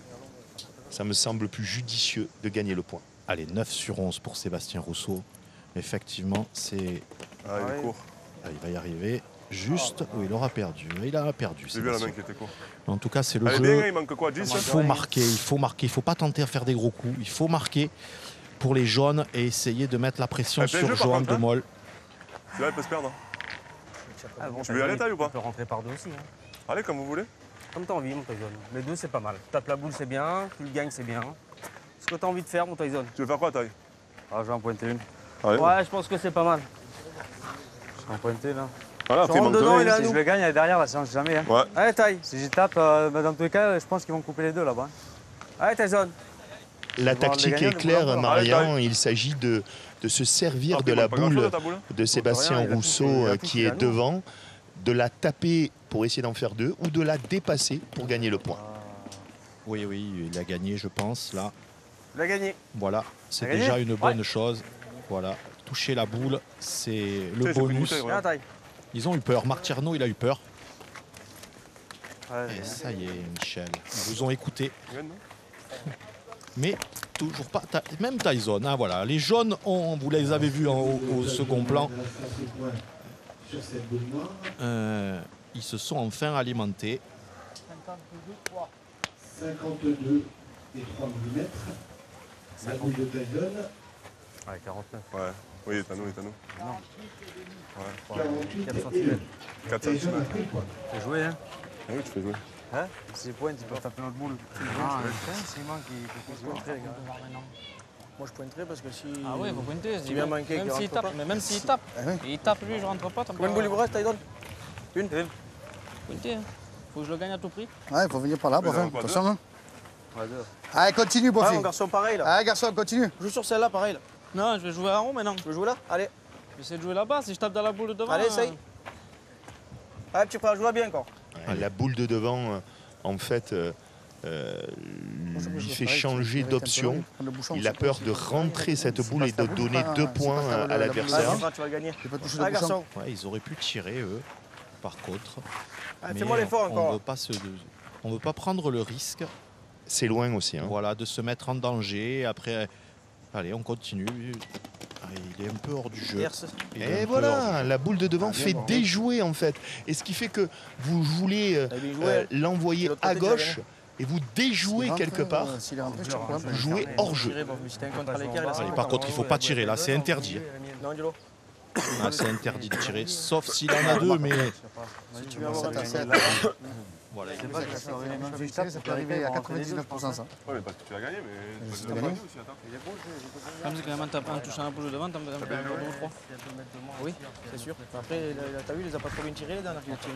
ça me semble plus judicieux de gagner le point. Allez, neuf sur onze pour Sébastien Rousseau. Effectivement, c'est. Ah, il est court. Ah, il va y arriver juste où il aura perdu. Il a perdu. J'ai vu la main Sébastien. qui était court. En tout cas, c'est le Allez, jeu. bien, il manque quoi, dix Il faut marquer, il faut marquer. Il ne faut pas tenter à faire des gros coups. Il faut marquer pour les jaunes et essayer de mettre la pression Ah, bien sur joué, par Johan contre, de hein. Moll. Celui-là, il peut se perdre. Ah, bon, Tu veux y aller, taille, ou pas? On peut rentrer par deux aussi. Hein. Allez, comme vous voulez. Comme t'as envie, mon Tyson. Les deux, c'est pas mal. Tape la boule, c'est bien. Tu le gagnes, c'est bien. Ce que t'as envie de faire, mon Tyson. Tu veux faire quoi, taille? Ah, je vais en pointer une. Allez. Ouais, je pense que c'est pas mal. Je vais en pointer là. Voilà, Je après, il rentre manque dedans, deux. il est à Si nous. je le gagne, elle est derrière, là, ça change jamais. Hein. Ouais. Allez, taille. Si j'y tape, euh, bah, dans tous les cas, je pense qu'ils vont couper les deux là-bas. Allez, Tyson. La voir les tactique gagnants, est le claire, boulot. Marian. Il s'agit de, de se servir Ah, de il la manque pas grand-chose boule à ta boule. de Sébastien rien, il a tout, Rousseau il a euh, tout, qui il a est nous. devant, de la taper pour essayer d'en faire deux ou de la dépasser pour gagner le point. Oui, oui, il a gagné, je pense. Là, Il a gagné. voilà, c'est Il a gagné déjà une bonne Ouais. chose. Voilà, toucher la boule, c'est le Tiens, j'ai pris une bonus. bouteille, ouais. Viens, taille. Ils ont eu peur. Marc Tierno, il a eu peur. Ouais, Et ça y est, Michel, ils vous ont écouté. Tu gagnes, non? Mais toujours pas. Ta- Même Tyson, hein, voilà. Les jaunes, ont, vous les avez vus en haut, au second plan. Sur cette boule noire, Euh, ils se sont enfin alimentés. cinquante-deux et trois millimètres. La boule de Tyson, Ouais, quarante-neuf. Ouais. Oui, il est à nous, il est à nous. quarante-huit quatre et centimètres. un. quatre Tyson a centimètres. pris le point. faut jouer, hein. Ah oui, tu fais jouer. Hein Si ils pointent, ils peuvent taper notre boule. Ah, c'est Simon qui qui peut se contrer, les gars. Moi je pointerai parce que si. Ah ouais, il faut pointer. Si bien manqué, même s'il tape, mais même s'il Si. tape, Ah ouais. il tape lui, je rentre pas. Combien de boules il vous reste, Tyson? Une. Pointer, hein. Faut que je le gagne à tout prix. Ouais, il faut venir par là, Boffin. quoi, Attention. Hein. Ouais, deux. Allez, continue, Ah, Boffin. mon garçon, pareil là. Allez, garçon, continue. Joue sur celle-là, pareil là. Non, je vais jouer à rond maintenant. Tu veux jouer là? Allez. J'essaie de jouer là-bas. Si je tape dans la boule de devant. Allez, euh, essaye. Allez, petit frère, joue bien encore. Ouais, la boule de devant, euh, en fait, euh, euh, lui fait changer d'option. Il a peur de rentrer cette boule et de donner deux points à l'adversaire. Tu vas gagner. Tu peux toucher Ah, le bouchon. garçon. Ouais, ils auraient pu tirer, eux, par contre. Ah, Mais fais-moi l'effort on encore. veut pas se- on ne veut pas prendre le risque, C'est loin aussi. Hein. voilà, de se mettre en danger. Après, allez, on continue. Ah, il est un peu hors du jeu. Tierce. Il est un Et peu hors voilà, la boule de devant Ah, bien, fait bon. déjouer en fait. Et ce qui fait que vous voulez euh, T'as bien joué, euh, hein. l'envoyer De l'autre à côté, tu vas gauche et vous déjouez quelque part. S'il est rentré, je sais pas. Jouer hors jeu. Tirer, bon, mais si t'as un contre à l'écart, il a Allez, par contre, il ne faut pas tirer là, c'est interdit. Non, Angelo. Ah, c'est interdit de tirer, sauf s'il en a deux, mais Si tu veux avoir un sept. voilà. Ça peut arriver à quatre-vingt-dix-neuf pour cent ça. Ouais, mais parce que tu as gagné, mais Je tu sais as pas. gagné aussi, attends. Même si quand même t'as pas en touchant la boule de devant, t'en as deux ou trois. Oui, c'est sûr. Après, là, t'as vu, il les a pas trop bien tirés les dernières qu'il a tirés.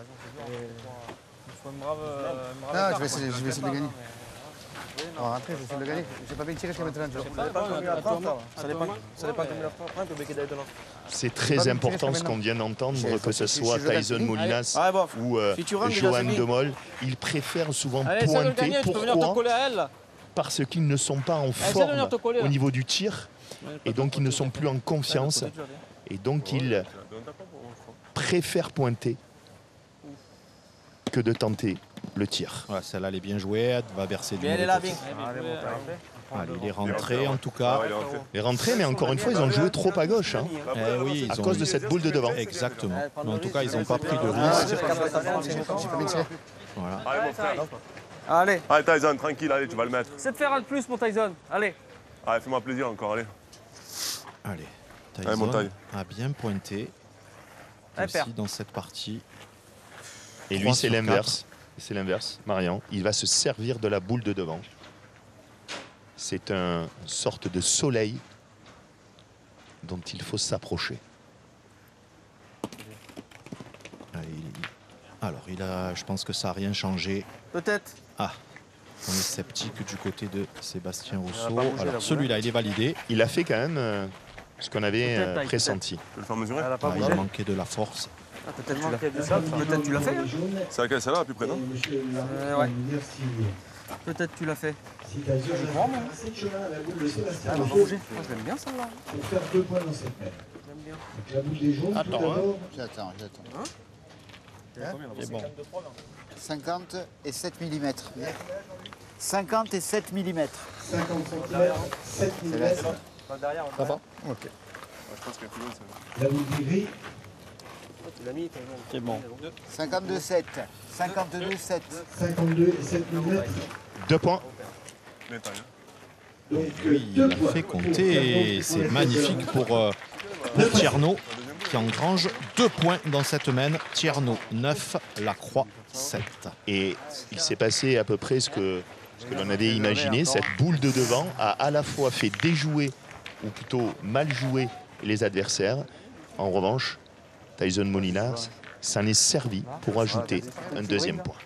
Il faut un brave. euh, un brave Non, écart, je vais essayer, quoi. je vais essayer de le gagner. On va rentrer, je vais essayer de le gagner. J'ai pas bien tiré jusqu'à maintenant. Joe. Ça dépend combien il a à toi, frappe, à ça dépend. toi, Ça dépend ouais. combien il a frappe, le bec d'étonnant. C'est Pas très bien important tiré ce jusqu'à qu'on vient d'entendre, Je- que ce si soit je gagne, Tyson fini. Molinas Allez, bof. ou euh, Si tu rentres, déjà, Johan c'est fini. Demol. Ils préfèrent souvent Allez, essaie de le pointer. gagner, tu peux venir te Pourquoi coller à elle. là. Parce qu'ils ne sont pas en essaie de venir forme te coller, là. au niveau du tir Ouais, et donc ils ne sont plus en confiance et donc ils préfèrent pointer que de tenter le tir. Voilà, celle-là, elle est bien jouée, elle va verser du Bien, elle est mauvais là, côté. bien. Allez, il est rentré en tout cas. Ah, il est rentré. Les rentrées, mais encore une fois, ils ont joué trop à gauche hein, Eh oui, à ils ont cause de cette boule de devant. Exactement. Mais en tout cas, ils n'ont pas pris de Ah, risque. j'ai pas j'ai pas bien tiré. Voilà. Allez, mon frère. Allez, Allez, Tyson, tranquille, allez, tu vas le mettre. C'est de faire un de plus, mon Tyson. Allez. Allez, fais-moi plaisir encore, allez. Allez, Allez, Tyson montagne. a bien pointé Allez, aussi père. dans cette partie. Et lui, Trois c'est sur l'inverse. C'est l'inverse, Marian. Il va se servir de la boule de devant. C'est une sorte de soleil dont il faut s'approcher. Allez, il- Alors, il a, je pense que ça n'a rien changé. peut-être. Ah, on est sceptique du côté de Sébastien va Rousseau. pas bouger, la Alors, boule. celui-là, il est validé. Il a fait quand même euh, ce qu'on avait Peut-être, euh, Taï, pressenti. Tu veux le faire mesurer? Elle a pas Ah, il bougé. a manqué de la force. Ah, t'as tellement qu'il y a du sable. Peut-être tu l'as fait. hein. C'est laquelle, celle-là, à peu près, non? Monsieur Euh, ouais. Merci. Peut-être tu l'as fait. Si Tyson a assez de chemin à la boule de Sébastien Elle va pas Rousseau bouger. Moi, je l'aime bien celle-là. pour faire deux points dans cette mètre. J'aime bien. Donc la boule des jaunes, tout Attends, d'abord. J'attends, j'attends. C'est bon. cinquante et sept millimètres. cinquante et sept millimètres. cinquante centimètres, sept millimètres. Ça va. Ok. Je pense qu'il y a plus long, La boule du gris, Tu l'as mis. C'est bon. cinquante-deux sept. cinquante-deux sept. cinquante-deux et sept millimètres. Deux points. Mais taille, hein. Donc Oui, deux il a points fait pour compter et Tierno, c'est pour magnifique pour, euh, pour Tierno qui engrange deux points dans cette mène. Tierno neuf, Lacroix sept. Et il s'est passé à peu près ce que, ce que l'on avait imaginé. Cette boule de devant a à la fois fait déjouer, ou plutôt mal jouer, les adversaires. En revanche, Tyson Molinas s'en est servi pour ajouter un deuxième point.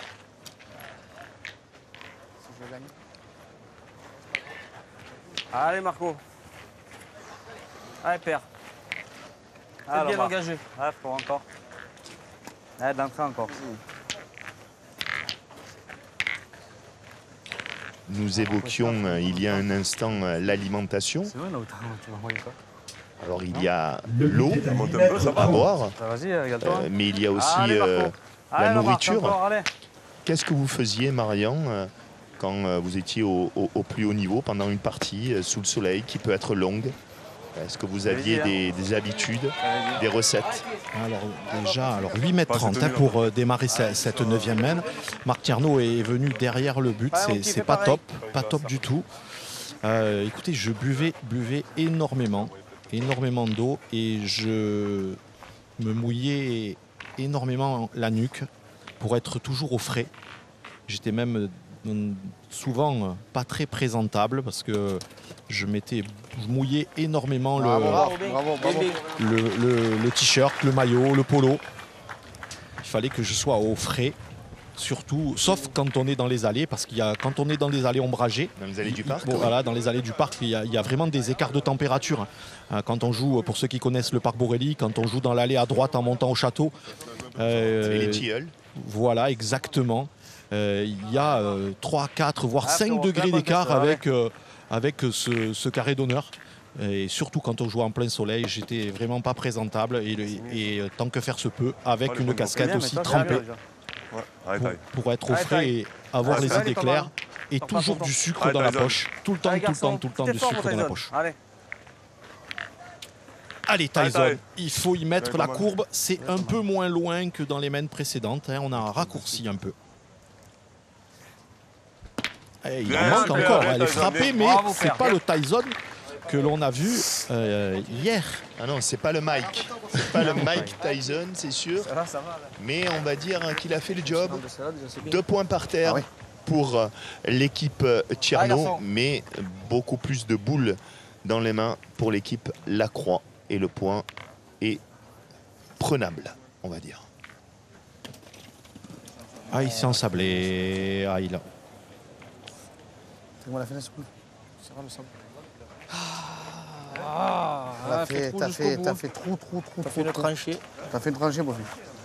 Allez, Marco. Allez, père. C'est bien engagé. Ouais, faut encore. Ouais, d'entrée encore. Nous évoquions euh, il y a un instant euh, l'alimentation. C'est vrai, là où t'as- tu m'as envoyé quoi? Alors il y a Le l'eau but est à monte un dix peu, mètres. ça va. à boire, Bah, vas-y, régale-toi. euh, mais il y a aussi Allez, Marco. euh, la Allez, Marc, nourriture. encore, allez. Qu'est-ce que vous faisiez, Marian, euh, quand euh, vous étiez au, au- au plus haut niveau pendant une partie euh, sous le soleil qui peut être longue? Est-ce que vous aviez des, des habitudes, des recettes? Alors déjà, alors huit mètres Pas trente cette hein, tenue, pour euh, démarrer ce- cette neuvième mène. Marc Tierno est venu derrière le but, Ouais, mon c'est petit c'est fait pas pareil. top, pas top du tout. Euh, écoutez, je buvais, buvais énormément, énormément d'eau et je me mouillais énormément la nuque pour être toujours au frais. J'étais même souvent pas très présentable parce que je m'étais mouillé énormément Bravo, le, bravo, bravo, bravo. le, le- le t-shirt, le maillot, le polo. Il fallait que je sois au frais, surtout, sauf quand on est dans les allées, parce qu'il y a, quand on est dans les allées ombragées, Dans les allées du parc, bon, oui. voilà, dans les allées du parc, il y, a, il y a vraiment des écarts de température. Hein, quand on joue, pour ceux qui connaissent le parc Borély, quand on joue dans l'allée à droite en montant au château, euh, Et les tilleuls. voilà, exactement. Euh, il y a euh, trois, quatre, voire Ah, cinq faut degrés refaire, d'écart c'est vrai. avec, euh, avec ce, ce carré d'honneur. Et surtout quand on joue en plein soleil, j'étais vraiment pas présentable. Et, le- et, euh, tant que faire se peut, avec Oh, une les casquette Bien, mais aussi toi, c'est trempée bien, déjà. Ouais, arrête, pour, arrête. pour être au Arrête, frais arrête. et avoir Ah, les c'est idées vrai, claires. Thomas. Et T'en pas toujours content. du sucre Arrête, dans la Tyson. poche. Tout le temps, Allez, tout le garçon, temps, tout le temps, t'es du fort, sucre mon dans la Tyson. poche. Allez. Allez, Arrête, Tyson, arrête. il faut y mettre Ouais, la pas mal. courbe. C'est un peu moins loin que dans les mains précédentes. Hein. On a raccourci un peu. Eh, il en Bien, manque bien, encore. bien, Elle est Tyson, frappée, bien. mais Bravo, c'est frère. pas le Tyson que l'on a vu euh, hier. Ah non, c'est pas le Mike. C'est pas le Mike Tyson, c'est sûr. Ça va, ça va. là. Mais on va dire qu'il a fait le job. Non, de celle-là, déjà, c'est bien. Deux points par terre Ah oui. pour euh, l'équipe euh, Ah, Tierno, garçon. mais beaucoup plus de boules dans les mains pour l'équipe Lacroix. Et le point est prenable, on va dire. Ah, il s'est ensablé. Ah, il a... C'est moi la finesse, cool. Ça va, le sable. Ah, T'as ah, fait, fait trou t'as jusqu'au fait, bout. t'as fait trop, trop, trop, T'as trop. fait une trop. tranchée. T'as fait une tranchée, mon fils.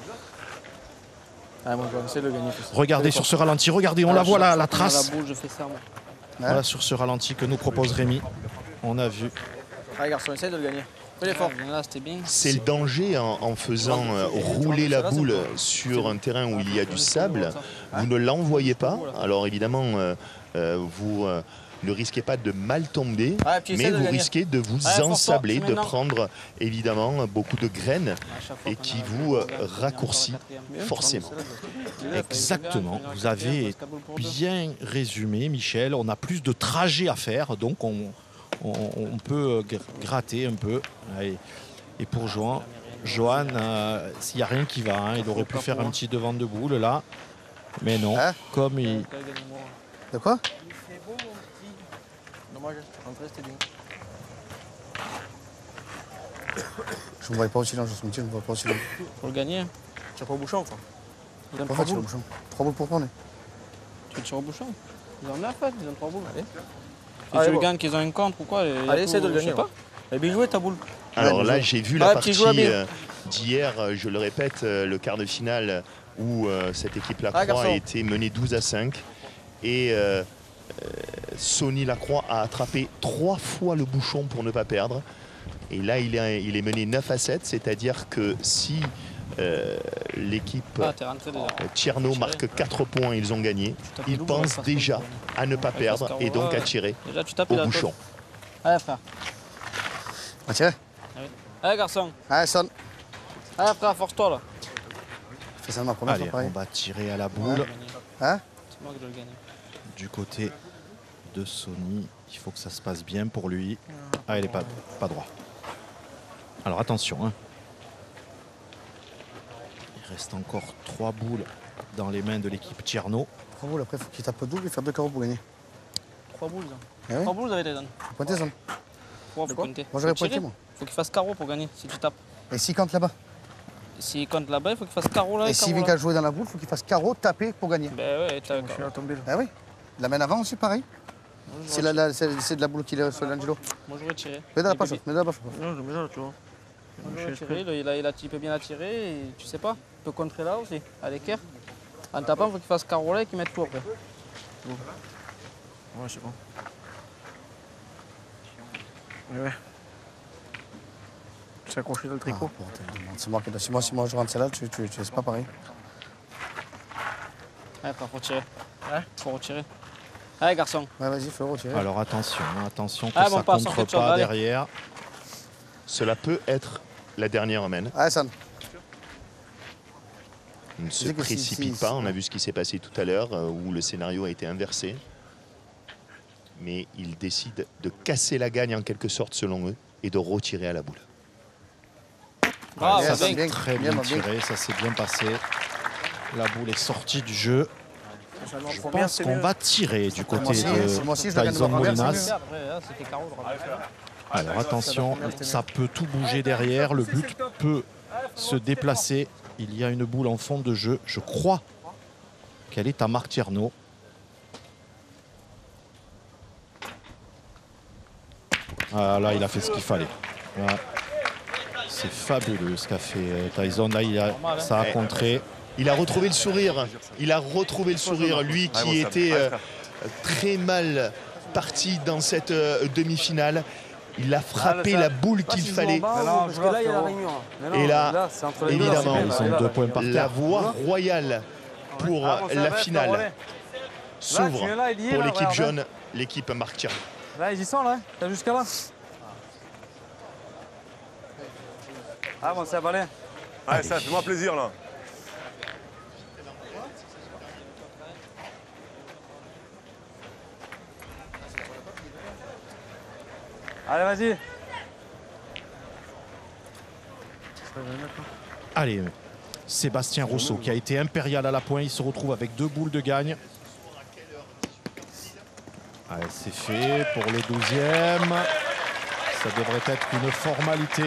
Ah, moi, je vais essayer de le gagner. Regardez sur ce ralenti, regardez, on Ah, la je- voit la, je la prends trace. La boule, je fais ça, moi. Voilà sur ce ralenti que nous propose Rémi. On a vu. Allez, garçon, essaye de le gagner. Fais l'effort. Là, c'était bien. C'est le danger en, en faisant euh, rouler la boule sur un terrain où il y a du sable. Vous ne l'envoyez pas. Alors évidemment, euh, euh, vous euh, ne risquez pas de mal tomber, Ouais, puis essaie mais de vous gagner. risquez de vous Ouais, force-toi, ensabler, tu de maintenant. prendre évidemment beaucoup de graines À chaque fois et qu'on qui a- vous euh, on gagne, on gagne raccourcit encore la quatrième. forcément. Exactement. Vous avez bien résumé, Michel. On a plus de trajet à faire, donc on, on, on peut gr- gratter un peu. Allez. Et pour Johan, Johan, euh, s'il n'y a rien qui va, hein, il aurait pu faire un petit devant de boule là. Mais non, Hein comme il... De quoi? Dommage, rentrer, c'était bien. Je ne me voyais pas aussi long, je me dis, je ne me vois pas aussi long. Faut le gagner. Tu tires au bouchon, quoi. Ils ont Pourquoi trois tu le boules. bouchon? Trois boules pour prendre. Tu tires au bouchon. Ils ont neuf, ils ont trois boules. Allez. Et Allez, tu le bon. gagnes qu'ils ont un contre ou quoi. Allez, essaie de le Je sais gagner. pas. Elle est bien jouée ta boule. Alors Ouais, là, bien j'ai vu Ouais, la petit partie joueur bien. euh, d'hier, euh, je le répète, euh, le quart de finale où euh, cette équipe Ah, Lacroix garçon. a été menée douze à cinq. Et euh, euh, Sony Lacroix a attrapé trois fois le bouchon pour ne pas perdre. Et là, il est, il est mené neuf à sept, c'est-à-dire que si euh, l'équipe Ah, t'es rentré déjà. euh, Tierno marque quatre points, ils ont gagné. tapes Ils double, pensent ouais, déjà ouais. à ne pas Ouais, perdre parce et que, donc à ouais. tirer Déjà, tu tapes au la bouchon. Allez, frère. Ah, tiens. Allez, garçon. Allez, sonne. Allez, frère, force-toi là. Fais ça de ma première Allez, fois, pareil. on va tirer à la boule. Hein? C'est moi qui dois le gagner. Du côté de Sony, il faut que ça se passe bien pour lui. Ah, il n'est pas, pas droit. Alors attention, hein. Il reste encore trois boules dans les mains de l'équipe Tierno. Trois boules, après, il faut qu'il tape double et faire deux carreaux pour gagner. Trois boules, ça. Eh oui. Trois boules, vous avez été donné. Faut pointer, sonne. Trois, faut quoi compter. Moi, j'aurais Faut tirer. pointé, moi. Faut qu'il fasse carreau pour gagner, si tu tapes. Et s'il compte là-bas? S'il compte là-bas, il faut qu'il fasse carreau là. Et s'il carreau vient là. qu'à jouer dans la boule, il faut qu'il fasse carreau, taper pour gagner. Ben ouais, t'as Je suis à tomber là. Ah oui. La main avant aussi, pareil. C'est la- la- c'est- c'est de la boule qu'il est sur l'Angelo. Moi, j'aurais tiré. Mets dans la Et poche, bébé. mets dans la poche. Non, je mets là, tu vois. Moi, j'aurais tiré. Il, a, il, a, il peut bien la tirer. Et tu sais pas, il peut contrer là aussi, à l'équerre. En tapant, il faut qu'il fasse carreau là et qu'il mette tout après. Ouais, c'est bon. Ouais, ouais. Tu sais accroché dans le Ah, tricot. bordel de merde. C'est moi qui si moi, si moi je rentre celle-là, tu, tu, tu, c'est pas pareil. Allez, frère, faut tirer. Ouais, faut retirer. Allez, garçon. Ouais, vas-y, fais le retirer. Alors attention, hein, attention que Ah, ça bon, pas, contre sans quelque chose, pas allez. derrière. Cela peut être la dernière mène. Allez, San. On ne se C'est que si- précipite si- pas. si- On a vu ce qui s'est passé tout à l'heure euh, où le scénario a été inversé. Mais il décide de casser la gagne en quelque sorte selon eux et de retirer à la boule. Bravo, Yes, bien. bien. Très bien bien, bien. tiré, ça s'est bien passé. La boule est sortie du jeu. Je pense qu'on va tirer du côté de Tyson Molinas. Alors attention, ça peut tout bouger derrière. Le but peut se déplacer. Il y a une boule en fond de jeu. Je crois qu'elle est à Marc Tierno. Ah, là, il a fait ce qu'il fallait. Voilà. C'est fabuleux ce qu'a fait Tyson. Là, il a, ça a contré. Il a retrouvé le sourire. Il a retrouvé le sourire. Lui qui était euh, très mal parti dans cette euh, demi-finale. Il a frappé la boule qu'il fallait. Et là, évidemment, ils sont deux points par terre. La voie royale pour la finale s'ouvre pour l'équipe jaune, l'équipe Marc Tierno. Là, ils y sont, là. T'as jusqu'à là. Ah, bon, c'est à balai. Ouais, ça, fais-moi plaisir, là. Allez, vas-y. Allez, Sébastien Rousseau qui a été impérial à la pointe. Il se retrouve avec deux boules de gagne. Allez, c'est fait pour le douzième. Ça devrait être une formalité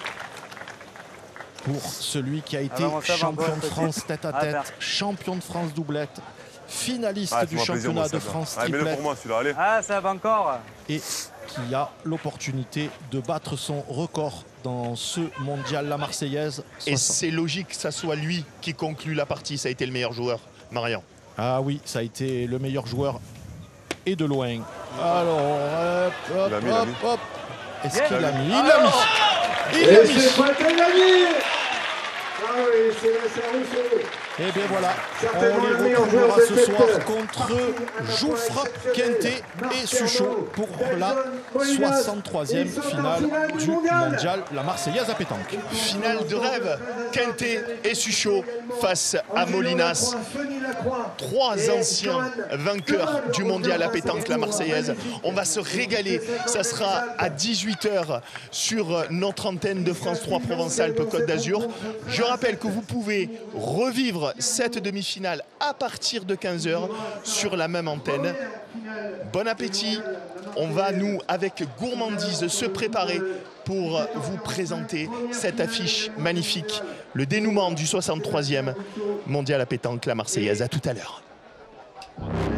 pour celui qui a été champion de France tête à tête, champion de France doublette, finaliste ah, du championnat de France triplette. Allez, pour moi, celui-là, allez. Ah, ça va encore. Et qui a l'opportunité de battre son record dans ce mondial, la Marseillaise. Et c'est logique que ça soit lui qui conclut la partie. Ça a été le meilleur joueur, Marian. Ah oui, ça a été le meilleur joueur et de loin. Alors, hop, hop, mis, hop, hop. Est-ce qu'il l'a mis? Il l'a mis. Il l'a mis. C'est pas qu'il l'a mis. Ah oui, c'est Rousseau. Et bien voilà, on les retrouvera ce soir contre Jouffre, Quintet et Suchot pour la soixante-troisième finale du mondial, la Marseillaise à pétanque. Finale de rêve, Quintet et Suchot face à Molinas. Trois anciens vainqueurs du mondial à pétanque, la Marseillaise. On va se régaler, ça sera à dix-huit heures sur notre antenne de France trois Provence-Alpes-Côte d'Azur. Je rappelle que vous pouvez revivre cette demi-finale à partir de quinze heures sur la même antenne. Bon appétit. On va, nous, avec gourmandise, se préparer pour vous présenter cette affiche magnifique. Le dénouement du soixante-troisième mondial à pétanque, la Marseillaise. À tout à l'heure.